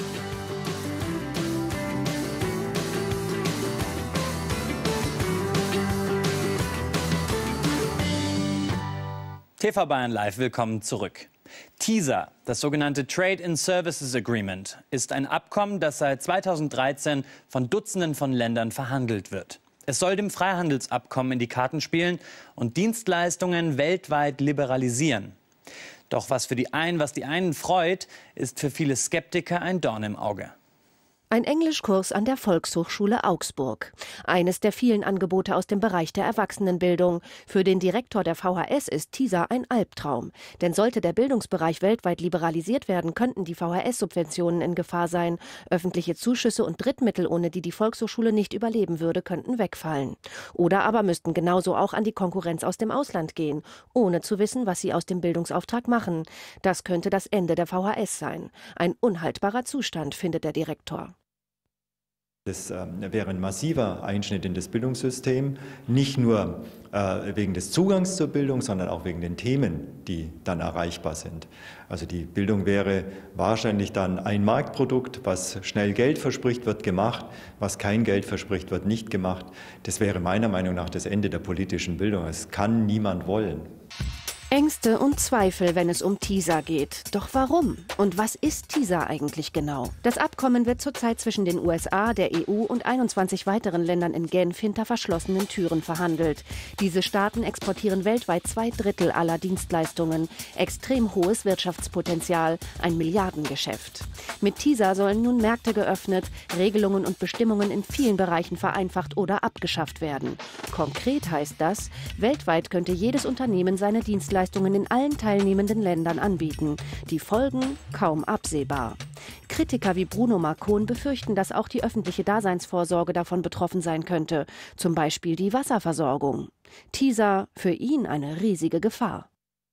TV Bayern Live, willkommen zurück. TISA, das sogenannte Trade in Services Agreement, ist ein Abkommen, das seit 2013 von Dutzenden von Ländern verhandelt wird. Es soll dem Freihandelsabkommen in die Karten spielen und Dienstleistungen weltweit liberalisieren. Doch was die einen freut, ist für viele Skeptiker ein Dorn im Auge. Ein Englischkurs an der Volkshochschule Augsburg. Eines der vielen Angebote aus dem Bereich der Erwachsenenbildung. Für den Direktor der VHS ist TISA ein Albtraum. Denn sollte der Bildungsbereich weltweit liberalisiert werden, könnten die VHS-Subventionen in Gefahr sein. Öffentliche Zuschüsse und Drittmittel, ohne die die Volkshochschule nicht überleben würde, könnten wegfallen. Oder aber müssten genauso auch an die Konkurrenz aus dem Ausland gehen, ohne zu wissen, was sie aus dem Bildungsauftrag machen. Das könnte das Ende der VHS sein. Ein unhaltbarer Zustand, findet der Direktor. Das wäre ein massiver Einschnitt in das Bildungssystem, nicht nur wegen des Zugangs zur Bildung, sondern auch wegen den Themen, die dann erreichbar sind. Also die Bildung wäre wahrscheinlich dann ein Marktprodukt, was schnell Geld verspricht, wird gemacht, was kein Geld verspricht, wird nicht gemacht. Das wäre meiner Meinung nach das Ende der politischen Bildung. Das kann niemand wollen. Ängste und Zweifel, wenn es um TISA geht. Doch warum? Und was ist TISA eigentlich genau? Das Abkommen wird zurzeit zwischen den USA, der EU und 21 weiteren Ländern in Genf hinter verschlossenen Türen verhandelt. Diese Staaten exportieren weltweit 2/3 aller Dienstleistungen. Extrem hohes Wirtschaftspotenzial, ein Milliardengeschäft. Mit TISA sollen nun Märkte geöffnet, Regelungen und Bestimmungen in vielen Bereichen vereinfacht oder abgeschafft werden. Konkret heißt das, weltweit könnte jedes Unternehmen seine Dienstleistungen in allen teilnehmenden Ländern anbieten. Die Folgen kaum absehbar. Kritiker wie Bruno Marcon befürchten, dass auch die öffentliche Daseinsvorsorge davon betroffen sein könnte. Zum Beispiel die Wasserversorgung. TISA für ihn eine riesige Gefahr.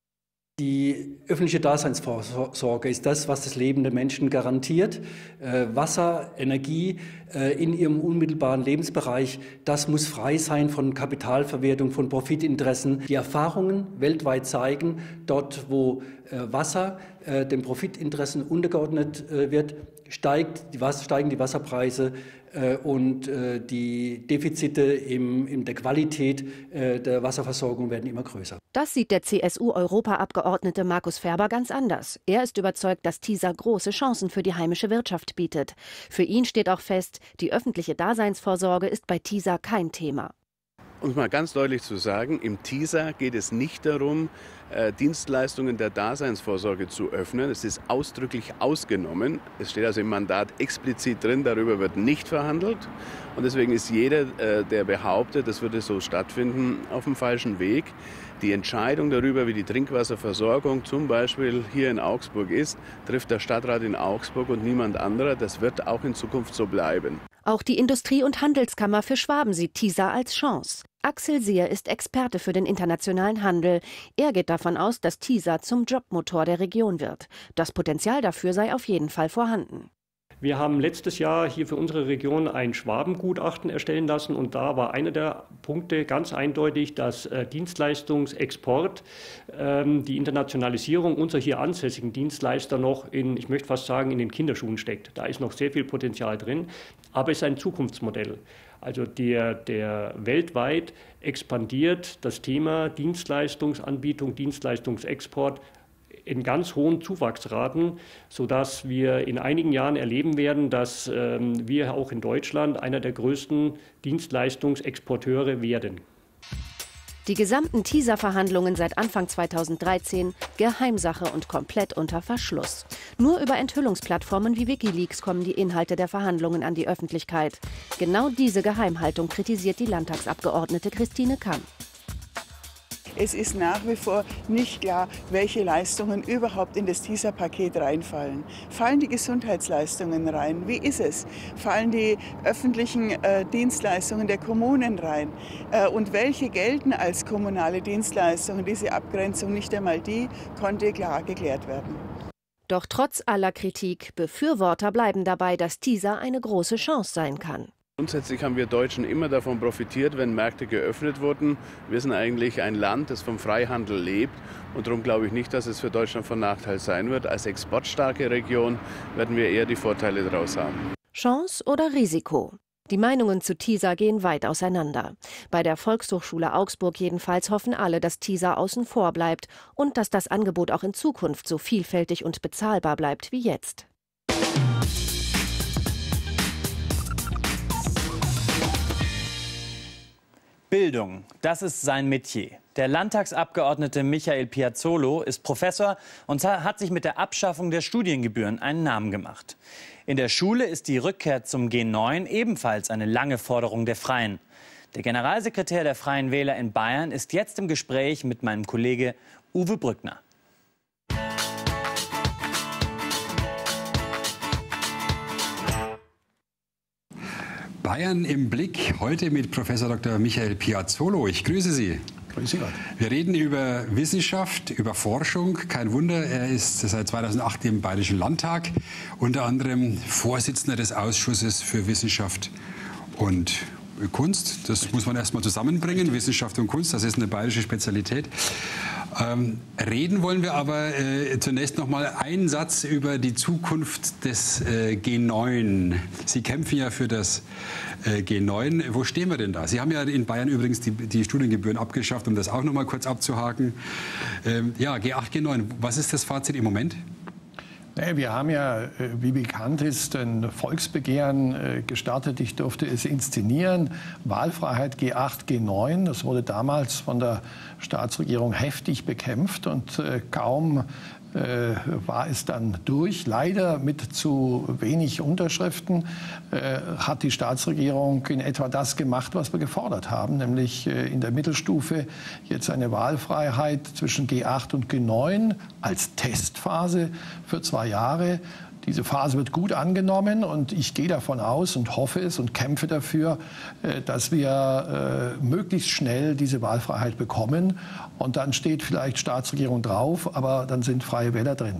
Die öffentliche Daseinsvorsorge ist das, was das Leben der Menschen garantiert. Wasser, Energie in ihrem unmittelbaren Lebensbereich, das muss frei sein von Kapitalverwertung, von Profitinteressen. Die Erfahrungen weltweit zeigen, dort wo Wasser den Profitinteressen untergeordnet wird, steigen die Wasserpreise und die Defizite in der Qualität der Wasserversorgung werden immer größer. Das sieht der CSU-Europaabgeordnete Markus Ferber ganz anders. Er ist überzeugt, dass TISA große Chancen für die heimische Wirtschaft bietet. Für ihn steht auch fest, die öffentliche Daseinsvorsorge ist bei TISA kein Thema. Um es mal ganz deutlich zu sagen, im TISA geht es nicht darum, Dienstleistungen der Daseinsvorsorge zu öffnen. Es ist ausdrücklich ausgenommen. Es steht also im Mandat explizit drin, darüber wird nicht verhandelt. Und deswegen ist jeder, der behauptet, das würde so stattfinden, auf dem falschen Weg. Die Entscheidung darüber, wie die Trinkwasserversorgung zum Beispiel hier in Augsburg ist, trifft der Stadtrat in Augsburg und niemand anderer. Das wird auch in Zukunft so bleiben. Auch die Industrie- und Handelskammer für Schwaben sieht TISA als Chance. Axel Seer ist Experte für den internationalen Handel. Er geht davon aus, dass TISA zum Jobmotor der Region wird. Das Potenzial dafür sei auf jeden Fall vorhanden. Wir haben letztes Jahr hier für unsere Region ein Schwabengutachten erstellen lassen und da war einer der Punkte ganz eindeutig, dass Dienstleistungsexport, die Internationalisierung unserer hier ansässigen Dienstleister noch ich möchte fast sagen, in den Kinderschuhen steckt. Da ist noch sehr viel Potenzial drin, aber es ist ein Zukunftsmodell. Also der weltweit expandiert das Thema Dienstleistungsanbietung, Dienstleistungsexport in ganz hohen Zuwachsraten, sodass wir in einigen Jahren erleben werden, dass wir auch in Deutschland einer der größten Dienstleistungsexporteure werden. Die gesamten TISA-Verhandlungen seit Anfang 2013 Geheimsache und komplett unter Verschluss. Nur über Enthüllungsplattformen wie Wikileaks kommen die Inhalte der Verhandlungen an die Öffentlichkeit. Genau diese Geheimhaltung kritisiert die Landtagsabgeordnete Christine Kamm. Es ist nach wie vor nicht klar, welche Leistungen überhaupt in das TISA-Paket reinfallen. Fallen die Gesundheitsleistungen rein? Wie ist es? Fallen die öffentlichen Dienstleistungen der Kommunen rein? Und welche gelten als kommunale Dienstleistungen? Diese Abgrenzung, nicht einmal die, konnte klar geklärt werden. Doch trotz aller Kritik, Befürworter bleiben dabei, dass TISA eine große Chance sein kann. Grundsätzlich haben wir Deutschen immer davon profitiert, wenn Märkte geöffnet wurden. Wir sind eigentlich ein Land, das vom Freihandel lebt. Und darum glaube ich nicht, dass es für Deutschland von Nachteil sein wird. Als exportstarke Region werden wir eher die Vorteile daraus haben. Chance oder Risiko? Die Meinungen zu TISA gehen weit auseinander. Bei der Volkshochschule Augsburg jedenfalls hoffen alle, dass TISA außen vor bleibt und dass das Angebot auch in Zukunft so vielfältig und bezahlbar bleibt wie jetzt. Bildung, das ist sein Metier. Der Landtagsabgeordnete Michael Piazzolo ist Professor und hat sich mit der Abschaffung der Studiengebühren einen Namen gemacht. In der Schule ist die Rückkehr zum G9 ebenfalls eine lange Forderung der Freien. Der Generalsekretär der Freien Wähler in Bayern ist jetzt im Gespräch mit meinem Kollege Uwe Brückner. Bayern im Blick, heute mit Professor Dr. Michael Piazzolo. Ich grüße Sie. Grüße Gott. Wir reden über Wissenschaft, über Forschung. Kein Wunder, er ist seit 2008 im Bayerischen Landtag, unter anderem Vorsitzender des Ausschusses für Wissenschaft und Kunst. Das muss man erst mal zusammenbringen, Wissenschaft und Kunst, das ist eine bayerische Spezialität. Reden wollen wir aber zunächst noch mal einen Satz über die Zukunft des G9. Sie kämpfen ja für das G9. Wo stehen wir denn da? Sie haben ja in Bayern übrigens die Studiengebühren abgeschafft, um das auch noch mal kurz abzuhaken. Ja, G8, G9, was ist das Fazit im Moment? Wir haben ja, wie bekannt ist, ein Volksbegehren gestartet. Ich durfte es inszenieren. Wahlfreiheit G8, G9. Das wurde damals von der Staatsregierung heftig bekämpft und kaum war es dann durch. Leider mit zu wenig Unterschriften hat die Staatsregierung in etwa das gemacht, was wir gefordert haben, nämlich in der Mittelstufe jetzt eine Wahlfreiheit zwischen G8 und G9 als Testphase für 2 Jahre. Diese Phase wird gut angenommen und ich gehe davon aus und hoffe es und kämpfe dafür, dass wir möglichst schnell diese Wahlfreiheit bekommen. Und dann steht vielleicht Staatsregierung drauf, aber dann sind Freie Wähler drin.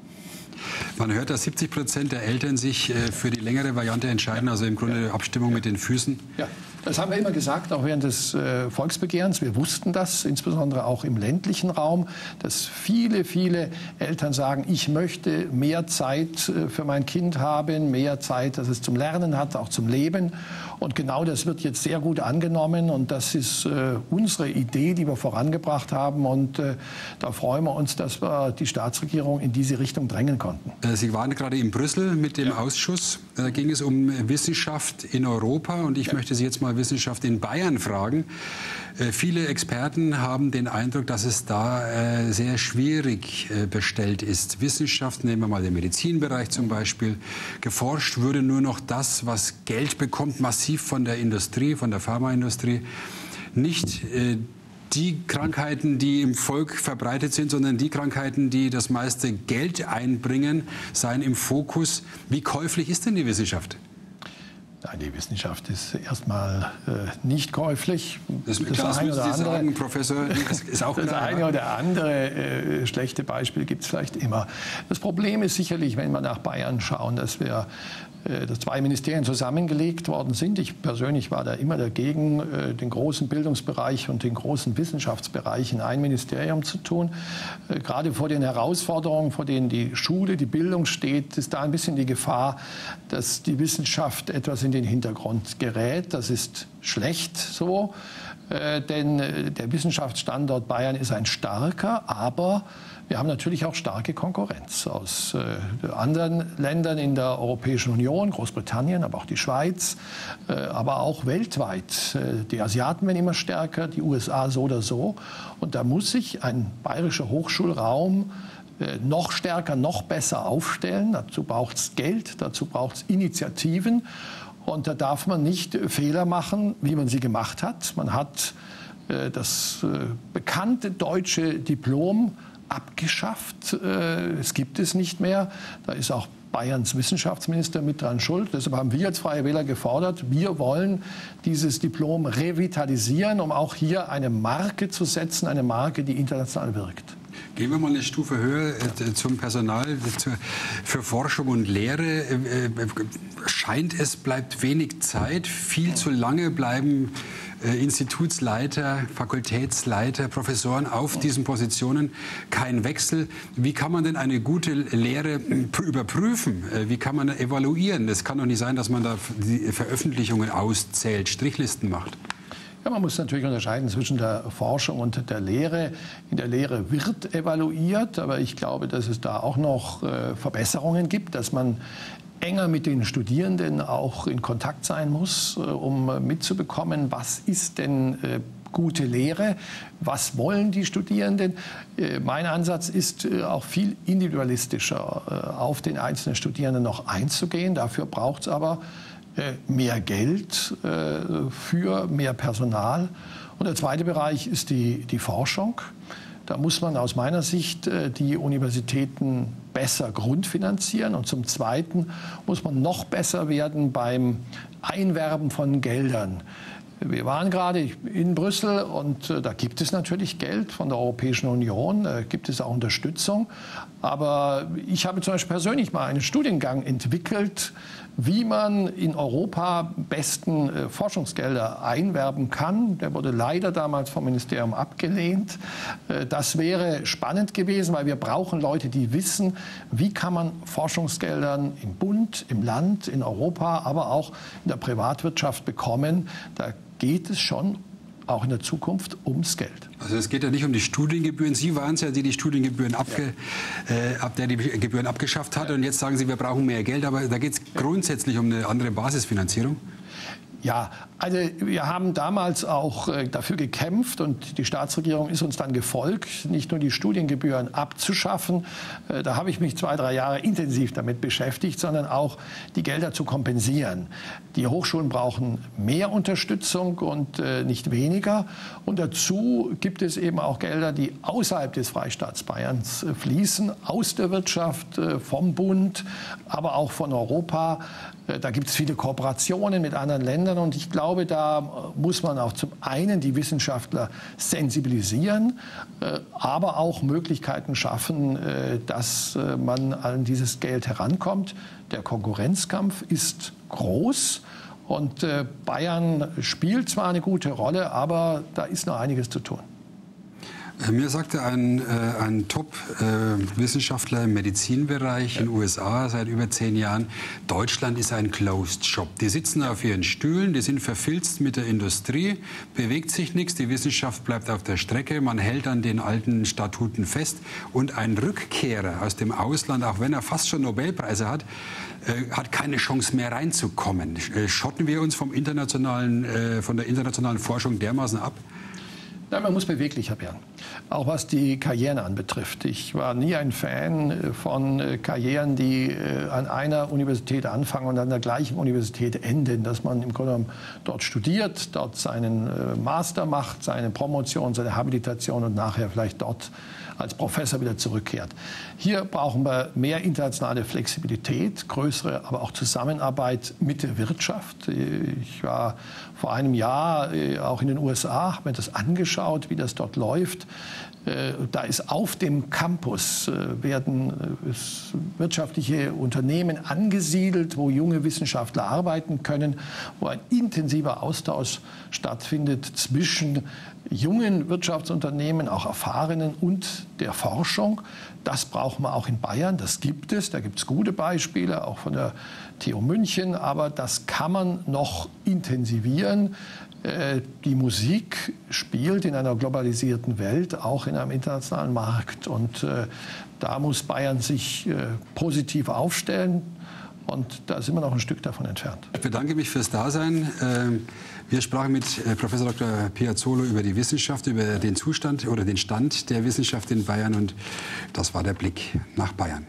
Man hört, dass 70% der Eltern sich für die längere Variante entscheiden, also im Grunde Abstimmung mit den Füßen. Ja. Das haben wir immer gesagt, auch während des Volksbegehrens. Wir wussten das, insbesondere auch im ländlichen Raum, dass viele, viele Eltern sagen, ich möchte mehr Zeit für mein Kind haben, mehr Zeit, dass es zum Lernen hat, auch zum Leben. Und genau das wird jetzt sehr gut angenommen. Und das ist unsere Idee, die wir vorangebracht haben. Und da freuen wir uns, dass wir die Staatsregierung in diese Richtung drängen konnten. Sie waren gerade in Brüssel mit dem Ausschuss. Da ging es um Wissenschaft in Europa. Und ich möchte Sie jetzt mal Wissenschaft in Bayern fragen. Viele Experten haben den Eindruck, dass es da sehr schwierig bestellt ist. Wissenschaft, nehmen wir mal den Medizinbereich zum Beispiel, geforscht würde nur noch das, was Geld bekommt, massiv von der Industrie, von der Pharmaindustrie. Nicht die Krankheiten, die im Volk verbreitet sind, sondern die Krankheiten, die das meiste Geld einbringen, seien im Fokus. Wie käuflich ist denn die Wissenschaft? Nein, die Wissenschaft ist erstmal nicht käuflich. Das müssen Sie sagen, Professor. Das ist auch klar. Das eine oder andere schlechte Beispiel gibt es vielleicht immer. Das Problem ist sicherlich, wenn wir nach Bayern schauen, dass 2 Ministerien zusammengelegt worden sind. Ich persönlich war da immer dagegen, den großen Bildungsbereich und den großen Wissenschaftsbereich in ein Ministerium zu tun. Gerade vor den Herausforderungen, vor denen die Schule, die Bildung steht, ist da ein bisschen die Gefahr, dass die Wissenschaft etwas in den Hintergrund gerät. Das ist schlecht so, denn der Wissenschaftsstandort Bayern ist ein starker, aber wir haben natürlich auch starke Konkurrenz aus anderen Ländern in der Europäischen Union, Großbritannien, aber auch die Schweiz, aber auch weltweit. Die Asiaten werden immer stärker, die USA so oder so. Und da muss sich ein bayerischer Hochschulraum noch stärker, noch besser aufstellen. Dazu braucht es Geld, dazu braucht es Initiativen. Und da darf man nicht Fehler machen, wie man sie gemacht hat. Man hat das bekannte deutsche Diplom abgeschafft. Es gibt es nicht mehr. Da ist auch Bayerns Wissenschaftsminister mit dran schuld. Deshalb haben wir als Freie Wähler gefordert, wir wollen dieses Diplom revitalisieren, um auch hier eine Marke zu setzen, eine Marke, die international wirkt. Gehen wir mal eine Stufe höher zum Personal für Forschung und Lehre. Scheint es bleibt wenig Zeit, viel zu lange bleiben Institutsleiter, Fakultätsleiter, Professoren auf diesen Positionen, kein Wechsel. Wie kann man denn eine gute Lehre überprüfen? Wie kann man evaluieren? Es kann doch nicht sein, dass man da die Veröffentlichungen auszählt, Strichlisten macht. Ja, man muss natürlich unterscheiden zwischen der Forschung und der Lehre. In der Lehre wird evaluiert, aber ich glaube, dass es da auch noch Verbesserungen gibt, dass man enger mit den Studierenden auch in Kontakt sein muss, um mitzubekommen, was ist denn gute Lehre. Was wollen die Studierenden? Mein Ansatz ist, auch viel individualistischer auf den einzelnen Studierenden noch einzugehen. Dafür braucht es aber mehr Geld für mehr Personal. Und der zweite Bereich ist die Forschung. Da muss man aus meiner Sicht die Universitäten besser grundfinanzieren. Und zum Zweiten muss man noch besser werden beim Einwerben von Geldern. Wir waren gerade in Brüssel und da gibt es natürlich Geld von der Europäischen Union, gibt es auch Unterstützung. Aber ich habe zum Beispiel persönlich mal einen Studiengang entwickelt, wie man in Europa besten Forschungsgelder einwerben kann. Der wurde leider damals vom Ministerium abgelehnt. Das wäre spannend gewesen, weil wir brauchen Leute, die wissen, wie kann man Forschungsgeldern im Bund, im Land, in Europa, aber auch in der Privatwirtschaft bekommen. Da geht es schon auch in der Zukunft ums Geld. Also es geht ja nicht um die Studiengebühren. Sie waren es ja, die Studiengebühren die Gebühren abgeschafft hat. Und jetzt sagen Sie, wir brauchen mehr Geld. Aber da geht es grundsätzlich um eine andere Basisfinanzierung. Ja, also wir haben damals auch dafür gekämpft und die Staatsregierung ist uns dann gefolgt, nicht nur die Studiengebühren abzuschaffen, da habe ich mich 2, 3 Jahre intensiv damit beschäftigt, sondern auch die Gelder zu kompensieren. Die Hochschulen brauchen mehr Unterstützung und nicht weniger. Und dazu gibt es eben auch Gelder, die außerhalb des Freistaats Bayerns fließen, aus der Wirtschaft, vom Bund, aber auch von Europa. Da gibt es viele Kooperationen mit anderen Ländern und ich glaube, da muss man auch zum einen die Wissenschaftler sensibilisieren, aber auch Möglichkeiten schaffen, dass man an dieses Geld herankommt. Der Konkurrenzkampf ist groß und Bayern spielt zwar eine gute Rolle, aber da ist noch einiges zu tun. Mir sagte ein Top-Wissenschaftler im Medizinbereich in den USA seit über 10 Jahren, Deutschland ist ein Closed Shop. Die sitzen auf ihren Stühlen, die sind verfilzt mit der Industrie, bewegt sich nichts, die Wissenschaft bleibt auf der Strecke, man hält an den alten Statuten fest. Und ein Rückkehrer aus dem Ausland, auch wenn er fast schon Nobelpreise hat, hat keine Chance mehr reinzukommen. Schotten wir uns von der internationalen Forschung dermaßen ab? Nein, man muss beweglicher werden, auch was die Karrieren anbetrifft. Ich war nie ein Fan von Karrieren, die an einer Universität anfangen und an der gleichen Universität enden, dass man im Grunde genommen dort studiert, dort seinen Master macht, seine Promotion, seine Habilitation und nachher vielleicht dort als Professor wieder zurückkehrt. Hier brauchen wir mehr internationale Flexibilität, größere, aber auch Zusammenarbeit mit der Wirtschaft. Ich war vor einem Jahr auch in den USA, habe mir das angeschaut, wie das dort läuft. Da ist auf dem Campus werden wirtschaftliche Unternehmen angesiedelt, wo junge Wissenschaftler arbeiten können, wo ein intensiver Austausch stattfindet zwischen jungen Wirtschaftsunternehmen, auch erfahrenen, und der Forschung. Das brauchen wir auch in Bayern, das gibt es. Da gibt es gute Beispiele, auch von der TU München, aber das kann man noch intensivivieren. Die Musik spielt in einer globalisierten Welt, auch in einem internationalen Markt. Und da muss Bayern sich positiv aufstellen. Und da sind wir noch ein Stück davon entfernt. Ich bedanke mich fürs Dasein. Wir sprachen mit Professor Dr. Piazzolo über die Wissenschaft, über den Zustand oder den Stand der Wissenschaft in Bayern. Und das war der Blick nach Bayern.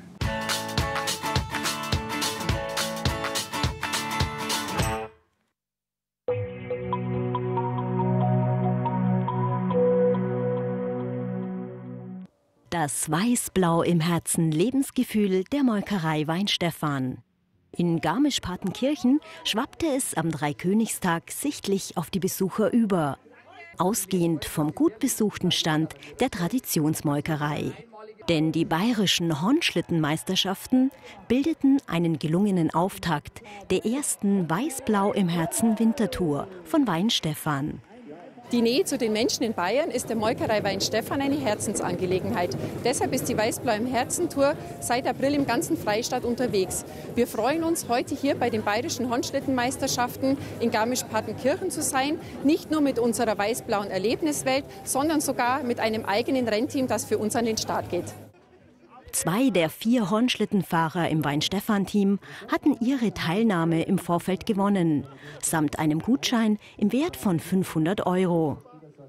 Das Weiß-Blau im Herzen Lebensgefühl der Molkerei Weinstefan. In Garmisch-Partenkirchen schwappte es am Dreikönigstag sichtlich auf die Besucher über. Ausgehend vom gut besuchten Stand der Traditionsmolkerei. Denn die bayerischen Hornschlittenmeisterschaften bildeten einen gelungenen Auftakt der ersten Weiß-Blau im Herzen Wintertour von Weinstefan. Die Nähe zu den Menschen in Bayern ist der Molkerei Weinstefan eine Herzensangelegenheit. Deshalb ist die Weiß-Blau im Herzen-Tour seit April im ganzen Freistaat unterwegs. Wir freuen uns, heute hier bei den bayerischen Hornschlittenmeisterschaften in Garmisch-Partenkirchen zu sein. Nicht nur mit unserer weiß-blauen Erlebniswelt, sondern sogar mit einem eigenen Rennteam, das für uns an den Start geht. 2 der 4 Hornschlittenfahrer im Weinstefan-Team hatten ihre Teilnahme im Vorfeld gewonnen, samt einem Gutschein im Wert von 500 €.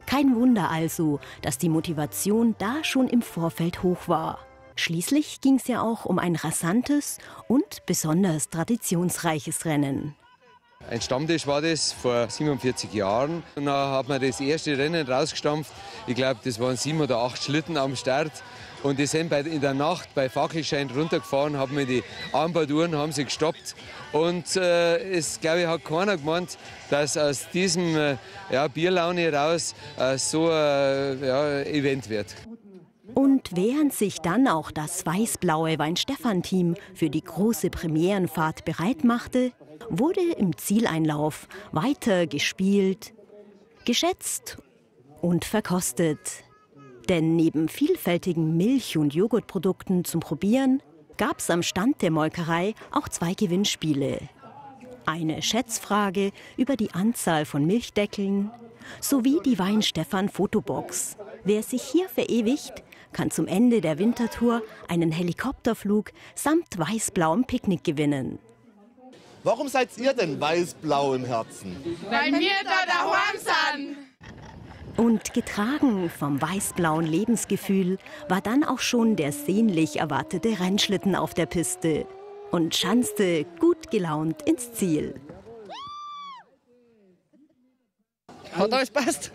Kein Wunder also, dass die Motivation da schon im Vorfeld hoch war. Schließlich ging es ja auch um ein rasantes und besonders traditionsreiches Rennen. Ein Stammtisch war das vor 47 Jahren. Und dann hat man das erste Rennen rausgestampft. Ich glaube, das waren 7 oder 8 Schlitten am Start. Und die sind in der Nacht bei Fackelschein runtergefahren, haben mir die Armbanduhren haben sie gestoppt. Und es, glaube ich, hat keiner gemeint, dass aus diesem Bierlaune raus so ein Event wird. Und während sich dann auch das weiß-blaue Weinstefan-Team für die große Premierenfahrt bereit machte, wurde im Zieleinlauf weiter gespielt, geschätzt und verkostet. Denn neben vielfältigen Milch- und Joghurtprodukten zum Probieren gab es am Stand der Molkerei auch 2 Gewinnspiele. Eine Schätzfrage über die Anzahl von Milchdeckeln sowie die Weinstefan-Fotobox. Wer sich hier verewigt, kann zum Ende der Wintertour einen Helikopterflug samt weiß-blauem Picknick gewinnen. Warum seid ihr denn weiß-blau im Herzen? Weil wir da daheim sind. Und getragen vom weiß-blauen Lebensgefühl war dann auch schon der sehnlich erwartete Rennschlitten auf der Piste und schanzte gut gelaunt ins Ziel. Hat alles passt?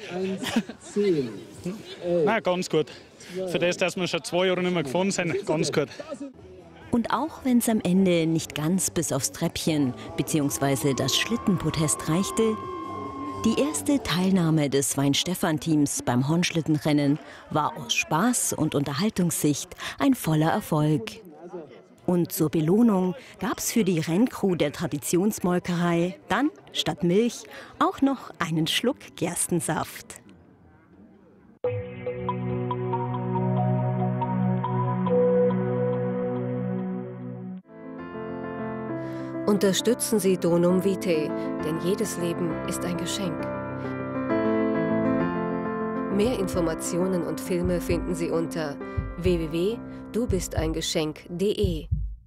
Na, ganz gut. Für das, dass wir schon 2 Jahre nicht mehr gefahren sind, ganz gut. Und auch wenn es am Ende nicht ganz bis aufs Treppchen bzw. das Schlittenpodest reichte, die erste Teilnahme des Weinstefan-Teams beim Hornschlittenrennen war aus Spaß- und Unterhaltungssicht ein voller Erfolg. Und zur Belohnung gab es für die Renncrew der Traditionsmolkerei dann statt Milch auch noch einen Schluck Gerstensaft. Unterstützen Sie Donum Vitae, denn jedes Leben ist ein Geschenk. Mehr Informationen und Filme finden Sie unter www.dubisteingeschenk.de.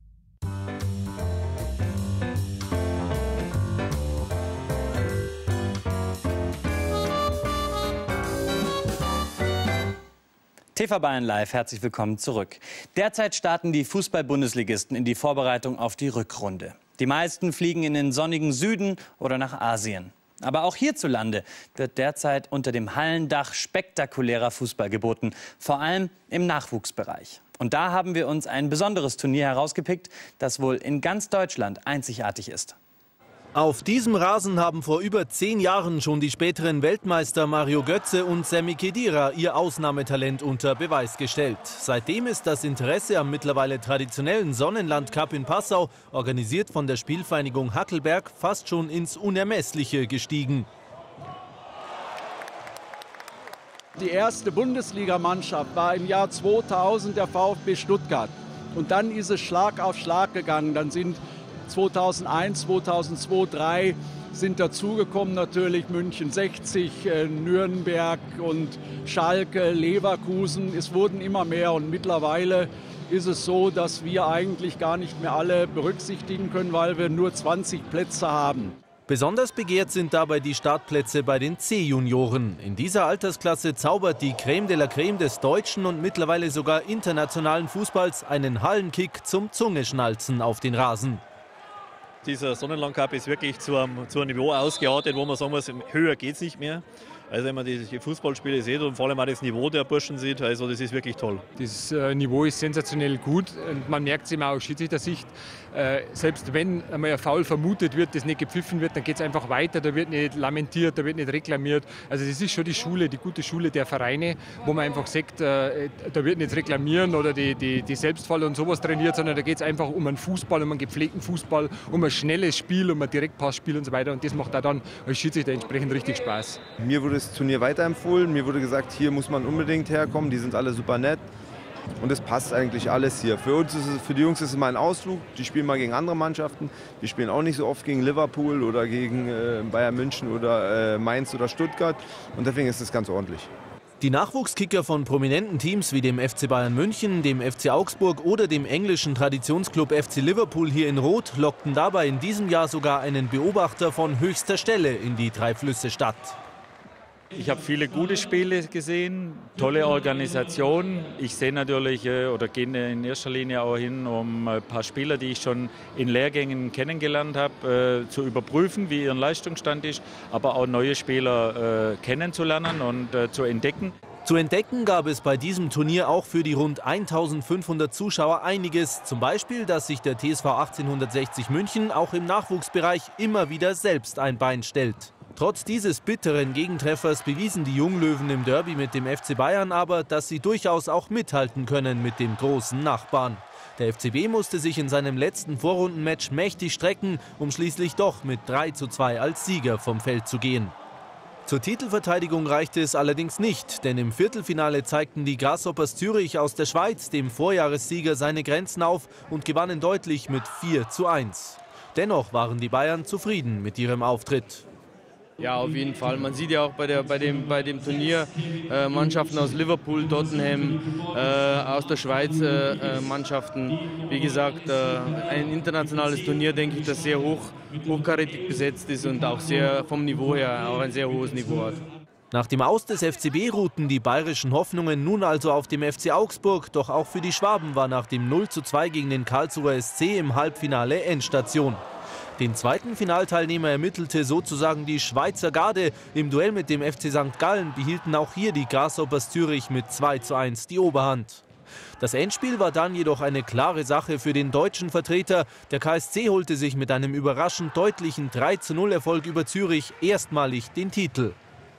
TV Bayern Live, herzlich willkommen zurück. Derzeit starten die Fußball-Bundesligisten in die Vorbereitung auf die Rückrunde. Die meisten fliegen in den sonnigen Süden oder nach Asien. Aber auch hierzulande wird derzeit unter dem Hallendach spektakulärer Fußball geboten, vor allem im Nachwuchsbereich. Und da haben wir uns ein besonderes Turnier herausgepickt, das wohl in ganz Deutschland einzigartig ist. Auf diesem Rasen haben vor über 10 Jahren schon die späteren Weltmeister Mario Götze und Sami Khedira ihr Ausnahmetalent unter Beweis gestellt. Seitdem ist das Interesse am mittlerweile traditionellen Sonnenland-Cup in Passau, organisiert von der Spielvereinigung Hackelberg, fast schon ins Unermessliche gestiegen. Die erste Bundesligamannschaft war im Jahr 2000 der VfB Stuttgart. Und dann ist es Schlag auf Schlag gegangen. Dann sind 2001, 2002, 2003 sind dazugekommen natürlich München 60, Nürnberg und Schalke, Leverkusen. Es wurden immer mehr und mittlerweile ist es so, dass wir eigentlich gar nicht mehr alle berücksichtigen können, weil wir nur 20 Plätze haben. Besonders begehrt sind dabei die Startplätze bei den C-Junioren. In dieser Altersklasse zaubert die Creme de la Creme des deutschen und mittlerweile sogar internationalen Fußballs einen Hallenkick zum Zungeschnalzen auf den Rasen. Dieser Sonnenland-Cup ist wirklich zu einem Niveau ausgeartet, wo man sagen muss, höher geht es nicht mehr. Also wenn man die Fußballspiele sieht und vor allem auch das Niveau der Burschen sieht, also das ist wirklich toll. Das Niveau ist sensationell gut und man merkt es immer aus Schiedsrichtersicht. Selbst wenn einmal ein Foul vermutet wird, das nicht gepfiffen wird, dann geht es einfach weiter, da wird nicht lamentiert, da wird nicht reklamiert. Also das ist schon die Schule, die gute Schule der Vereine, wo man einfach sagt, da wird nicht reklamieren oder die Selbstfall und sowas trainiert, sondern da geht es einfach um einen Fußball, um einen gepflegten Fußball, um ein schnelles Spiel, um ein Direktpassspiel und so weiter. Und das macht auch dann als Schiedsrichter entsprechend richtig Spaß. Mir wurde das Turnier weiterempfohlen, mir wurde gesagt, hier muss man unbedingt herkommen, die sind alle super nett. Und es passt eigentlich alles hier. Für die Jungs ist es mal ein Ausflug. Die spielen mal gegen andere Mannschaften. Die spielen auch nicht so oft gegen Liverpool oder gegen Bayern München oder Mainz oder Stuttgart. Und deswegen ist es ganz ordentlich. Die Nachwuchskicker von prominenten Teams wie dem FC Bayern München, dem FC Augsburg oder dem englischen Traditionsclub FC Liverpool hier in Rot lockten dabei in diesem Jahr sogar einen Beobachter von höchster Stelle in die Dreiflüsse-Stadt. Ich habe viele gute Spiele gesehen, tolle Organisation. Ich sehe natürlich oder gehe in erster Linie auch hin, um ein paar Spieler, die ich schon in Lehrgängen kennengelernt habe, zu überprüfen, wie ihr Leistungsstand ist, aber auch neue Spieler kennenzulernen und zu entdecken. Zu entdecken gab es bei diesem Turnier auch für die rund 1500 Zuschauer einiges. Zum Beispiel, dass sich der TSV 1860 München auch im Nachwuchsbereich immer wieder selbst ein Bein stellt. Trotz dieses bitteren Gegentreffers bewiesen die Junglöwen im Derby mit dem FC Bayern aber, dass sie durchaus auch mithalten können mit dem großen Nachbarn. Der FCB musste sich in seinem letzten Vorrundenmatch mächtig strecken, um schließlich doch mit 3:2 als Sieger vom Feld zu gehen. Zur Titelverteidigung reichte es allerdings nicht, denn im Viertelfinale zeigten die Grasshoppers Zürich aus der Schweiz dem Vorjahressieger seine Grenzen auf und gewannen deutlich mit 4:1. Dennoch waren die Bayern zufrieden mit ihrem Auftritt. Ja, auf jeden Fall. Man sieht ja auch bei dem Turnier Mannschaften aus Liverpool, Tottenham, aus der Schweiz Mannschaften. Wie gesagt, ein internationales Turnier, denke ich, das sehr hochkarätig besetzt ist und auch sehr vom Niveau her auch ein sehr hohes Niveau hat. Nach dem Aus des FCB ruhten die bayerischen Hoffnungen nun also auf dem FC Augsburg. Doch auch für die Schwaben war nach dem 0:2 gegen den Karlsruher SC im Halbfinale Endstation. Den zweiten Finalteilnehmer ermittelte sozusagen die Schweizer Garde. Im Duell mit dem FC St. Gallen behielten auch hier die Grasshoppers Zürich mit 2:1 die Oberhand. Das Endspiel war dann jedoch eine klare Sache für den deutschen Vertreter. Der KSC holte sich mit einem überraschend deutlichen 3:0-Erfolg über Zürich erstmalig den Titel.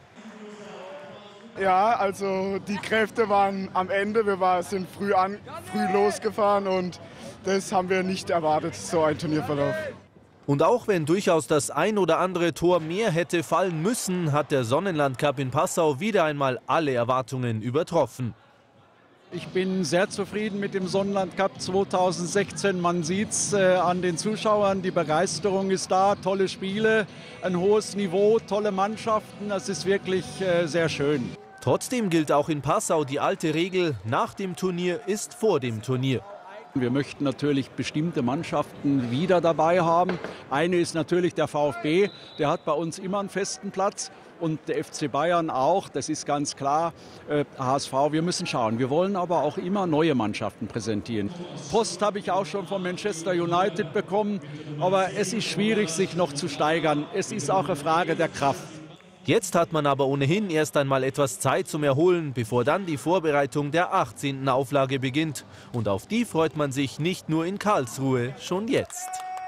Ja, also die Kräfte waren am Ende. Wir sind früh losgefahren und das haben wir nicht erwartet, so ein Turnierverlauf. Und auch wenn durchaus das ein oder andere Tor mehr hätte fallen müssen, hat der Sonnenland Cup in Passau wieder einmal alle Erwartungen übertroffen. Ich bin sehr zufrieden mit dem Sonnenland Cup 2016. Man sieht es an den Zuschauern, die Begeisterung ist da, tolle Spiele, ein hohes Niveau, tolle Mannschaften. Das ist wirklich sehr schön. Trotzdem gilt auch in Passau die alte Regel, nach dem Turnier ist vor dem Turnier. Wir möchten natürlich bestimmte Mannschaften wieder dabei haben. Eine ist natürlich der VfB, der hat bei uns immer einen festen Platz. Und der FC Bayern auch, das ist ganz klar. HSV, wir müssen schauen. Wir wollen aber auch immer neue Mannschaften präsentieren. Post habe ich auch schon von Manchester United bekommen. Aber es ist schwierig, sich noch zu steigern. Es ist auch eine Frage der Kraft. Jetzt hat man aber ohnehin erst einmal etwas Zeit zum Erholen, bevor dann die Vorbereitung der 18. Auflage beginnt. Und auf die freut man sich nicht nur in Karlsruhe, schon jetzt.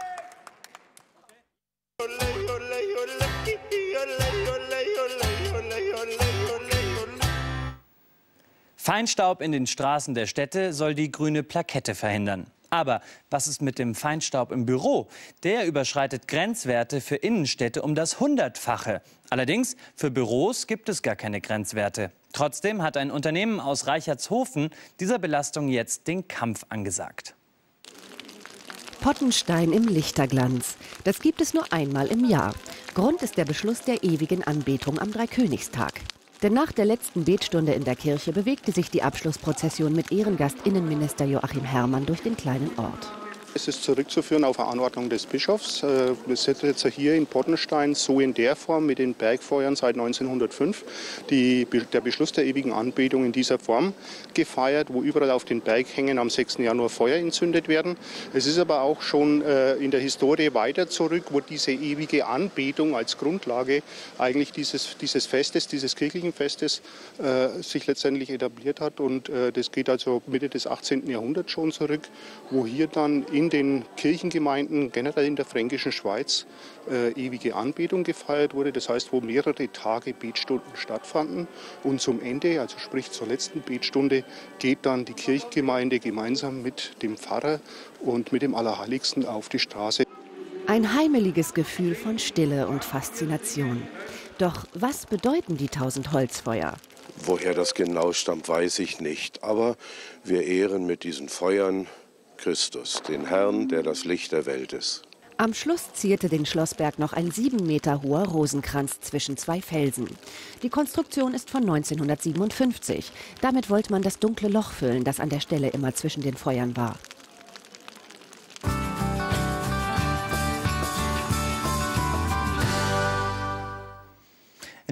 Feinstaub in den Straßen der Städte soll die grüne Plakette verhindern. Aber was ist mit dem Feinstaub im Büro? Der überschreitet Grenzwerte für Innenstädte um das 100-fache. Allerdings für Büros gibt es gar keine Grenzwerte. Trotzdem hat ein Unternehmen aus Reichertshofen dieser Belastung jetzt den Kampf angesagt. Pottenstein im Lichterglanz. Das gibt es nur einmal im Jahr. Grund ist der Beschluss der ewigen Anbetung am Dreikönigstag. Denn nach der letzten Betstunde in der Kirche bewegte sich die Abschlussprozession mit Ehrengast Innenminister Joachim Herrmann durch den kleinen Ort. Es ist zurückzuführen auf eine Anordnung des Bischofs. Wir sind jetzt hier in Pottenstein so in der Form mit den Bergfeuern seit 1905. Der Beschluss der ewigen Anbetung in dieser Form gefeiert, wo überall auf den Berghängen am 6. Januar Feuer entzündet werden. Es ist aber auch schon in der Historie weiter zurück, wo diese ewige Anbetung als Grundlage eigentlich dieses Festes, dieses kirchlichen Festes sich letztendlich etabliert hat. Und das geht also Mitte des 18. Jahrhunderts schon zurück, wo hier dann in den Kirchengemeinden, generell in der fränkischen Schweiz, ewige Anbetung gefeiert wurde. Das heißt, wo mehrere Tage Betstunden stattfanden. Und zum Ende, also sprich zur letzten Betstunde, geht dann die Kirchengemeinde gemeinsam mit dem Pfarrer und mit dem Allerheiligsten auf die Straße. Ein heimeliges Gefühl von Stille und Faszination. Doch was bedeuten die 1000 Holzfeuer? Woher das genau stammt, weiß ich nicht. Aber wir ehren mit diesen Feuern Christus, den Herrn, der das Licht der Welt ist. Am Schluss zierte den Schlossberg noch ein 7 Meter hoher Rosenkranz zwischen zwei Felsen. Die Konstruktion ist von 1957. Damit wollte man das dunkle Loch füllen, das an der Stelle immer zwischen den Feuern war.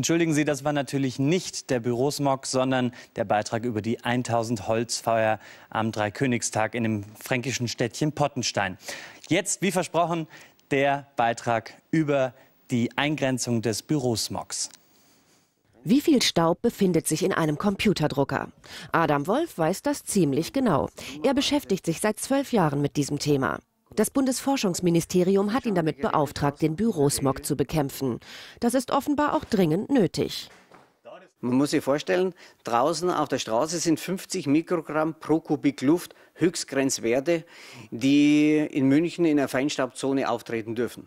Entschuldigen Sie, das war natürlich nicht der Bürosmog, sondern der Beitrag über die 1000 Holzfeuer am Dreikönigstag in dem fränkischen Städtchen Pottenstein. Jetzt, wie versprochen, der Beitrag über die Eingrenzung des Bürosmogs. Wie viel Staub befindet sich in einem Computerdrucker? Adam Wolf weiß das ziemlich genau. Er beschäftigt sich seit 12 Jahren mit diesem Thema. Das Bundesforschungsministerium hat ihn damit beauftragt, den Bürosmog zu bekämpfen. Das ist offenbar auch dringend nötig. Man muss sich vorstellen, draußen auf der Straße sind 50 Mikrogramm pro Kubik Luft Höchstgrenzwerte, die in München in der Feinstaubzone auftreten dürfen.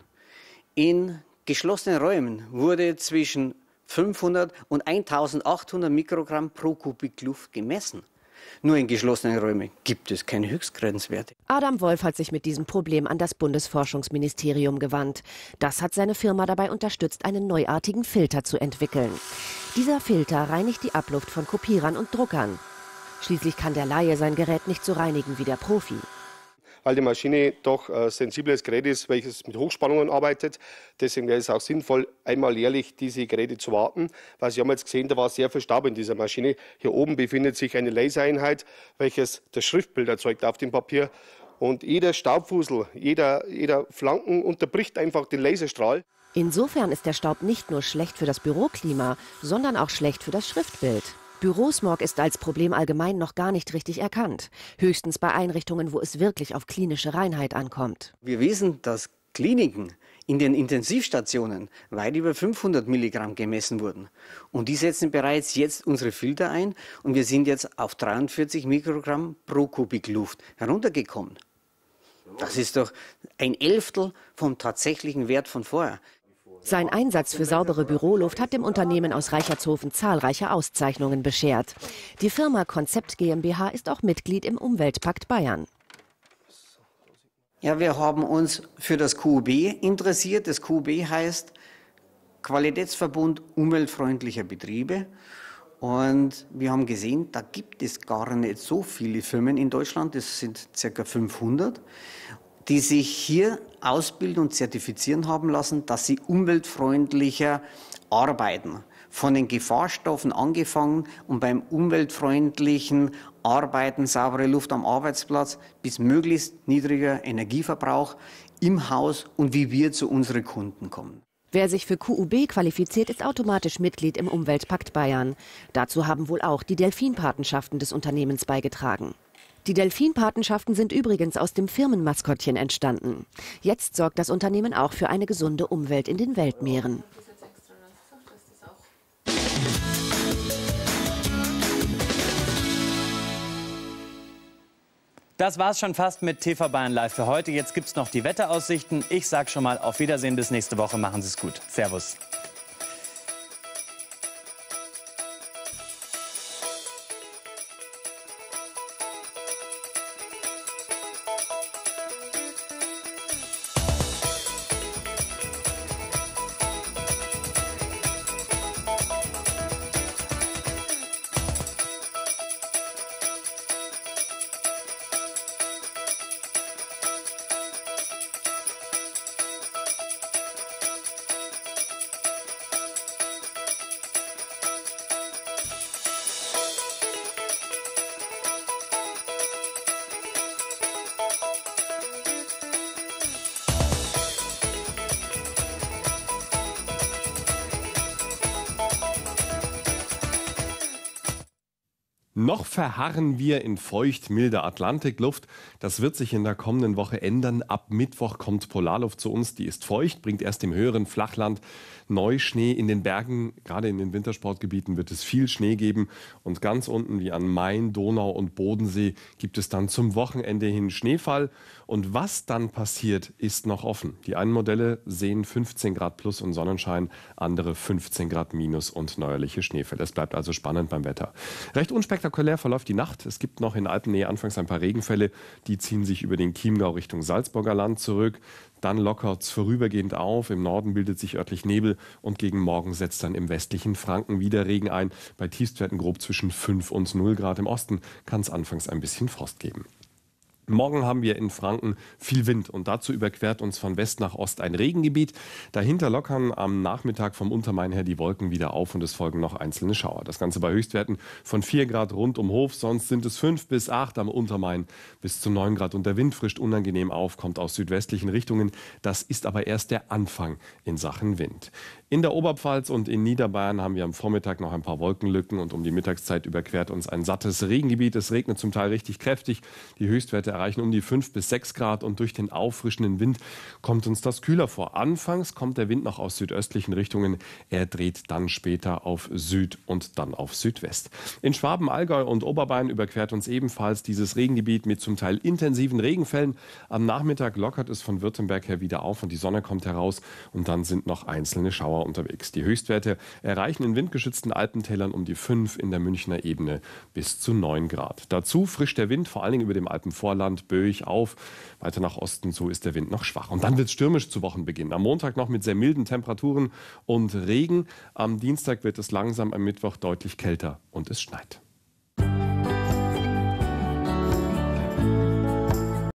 In geschlossenen Räumen wurde zwischen 500 und 1800 Mikrogramm pro Kubik Luft gemessen. Nur in geschlossenen Räumen gibt es keine Höchstgrenzwerte. Adam Wolf hat sich mit diesem Problem an das Bundesforschungsministerium gewandt. Das hat seine Firma dabei unterstützt, einen neuartigen Filter zu entwickeln. Dieser Filter reinigt die Abluft von Kopierern und Druckern. Schließlich kann der Laie sein Gerät nicht so reinigen wie der Profi. Weil die Maschine doch ein sensibles Gerät ist, welches mit Hochspannungen arbeitet. Deswegen wäre es auch sinnvoll, einmal jährlich diese Geräte zu warten. Weil Sie haben jetzt gesehen, da war sehr viel Staub in dieser Maschine. Hier oben befindet sich eine Lasereinheit, welches das Schriftbild erzeugt auf dem Papier. Und jeder Staubfusel, jeder Flanken unterbricht einfach den Laserstrahl. Insofern ist der Staub nicht nur schlecht für das Büroklima, sondern auch schlecht für das Schriftbild. Bürosmog ist als Problem allgemein noch gar nicht richtig erkannt. Höchstens bei Einrichtungen, wo es wirklich auf klinische Reinheit ankommt. Wir wissen, dass Kliniken in den Intensivstationen weit über 500 Milligramm gemessen wurden. Und die setzen bereits jetzt unsere Filter ein und wir sind jetzt auf 43 Mikrogramm pro Kubik Luft heruntergekommen. Das ist doch ein Elftel vom tatsächlichen Wert von vorher. Sein Einsatz für saubere Büroluft hat dem Unternehmen aus Reichertshofen zahlreiche Auszeichnungen beschert. Die Firma Konzept GmbH ist auch Mitglied im Umweltpakt Bayern. Ja, wir haben uns für das QUB interessiert. Das QUB heißt Qualitätsverbund umweltfreundlicher Betriebe. Und wir haben gesehen, da gibt es gar nicht so viele Firmen in Deutschland, das sind ca. 500, die sich hier ausbilden und zertifizieren haben lassen, dass sie umweltfreundlicher arbeiten. Von den Gefahrstoffen angefangen und beim umweltfreundlichen Arbeiten, saubere Luft am Arbeitsplatz bis möglichst niedriger Energieverbrauch im Haus und wie wir zu unseren Kunden kommen. Wer sich für QUB qualifiziert, ist automatisch Mitglied im Umweltpakt Bayern. Dazu haben wohl auch die Delfinpatenschaften des Unternehmens beigetragen. Die Delfinpatenschaften sind übrigens aus dem Firmenmaskottchen entstanden. Jetzt sorgt das Unternehmen auch für eine gesunde Umwelt in den Weltmeeren. Das war's schon fast mit TV Bayern Live für heute. Jetzt gibt's noch die Wetteraussichten. Ich sag schon mal auf Wiedersehen bis nächste Woche. Machen Sie es gut. Servus. Noch verharren wir in feucht-milder Atlantikluft. Das wird sich in der kommenden Woche ändern. Ab Mittwoch kommt Polarluft zu uns. Die ist feucht, bringt erst im höheren Flachland Neuschnee. In den Bergen, gerade in den Wintersportgebieten, wird es viel Schnee geben. Und ganz unten, wie an Main, Donau und Bodensee, gibt es dann zum Wochenende hin Schneefall. Und was dann passiert, ist noch offen. Die einen Modelle sehen 15 Grad plus und Sonnenschein, andere 15 Grad minus und neuerliche Schneefälle. Es bleibt also spannend beim Wetter. Recht unspektakulär verläuft die Nacht. Es gibt noch in Alpennähe anfangs ein paar Regenfälle. Die ziehen sich über den Chiemgau Richtung Salzburger Land zurück. Dann lockert es vorübergehend auf. Im Norden bildet sich örtlich Nebel und gegen Morgen setzt dann im westlichen Franken wieder Regen ein. Bei Tiefstwerten grob zwischen 5 und 0 Grad. Im Osten kann es anfangs ein bisschen Frost geben. Morgen haben wir in Franken viel Wind und dazu überquert uns von West nach Ost ein Regengebiet. Dahinter lockern am Nachmittag vom Untermain her die Wolken wieder auf und es folgen noch einzelne Schauer. Das Ganze bei Höchstwerten von 4 Grad rund um Hof, sonst sind es 5 bis 8 am Untermain bis zu 9 Grad. Und der Wind frischt unangenehm auf, kommt aus südwestlichen Richtungen. Das ist aber erst der Anfang in Sachen Wind. In der Oberpfalz und in Niederbayern haben wir am Vormittag noch ein paar Wolkenlücken und um die Mittagszeit überquert uns ein sattes Regengebiet. Es regnet zum Teil richtig kräftig. Die Höchstwerte erreichen um die 5 bis 6 Grad und durch den auffrischenden Wind kommt uns das kühler vor. Anfangs kommt der Wind noch aus südöstlichen Richtungen. Er dreht dann später auf Süd und dann auf Südwest. In Schwaben, Allgäu und Oberbayern überquert uns ebenfalls dieses Regengebiet mit zum Teil intensiven Regenfällen. Am Nachmittag lockert es von Württemberg her wieder auf und die Sonne kommt heraus und dann sind noch einzelne Schauer unterwegs. Die Höchstwerte erreichen in windgeschützten Alpentälern um die 5, in der Münchner Ebene bis zu 9 Grad. Dazu frischt der Wind vor allen Dingen über dem Alpenvorland böig auf. Weiter nach Osten so ist der Wind noch schwach. Und dann wird es stürmisch zu Wochenbeginn. Am Montag noch mit sehr milden Temperaturen und Regen. Am Dienstag wird es langsam, am Mittwoch deutlich kälter und es schneit.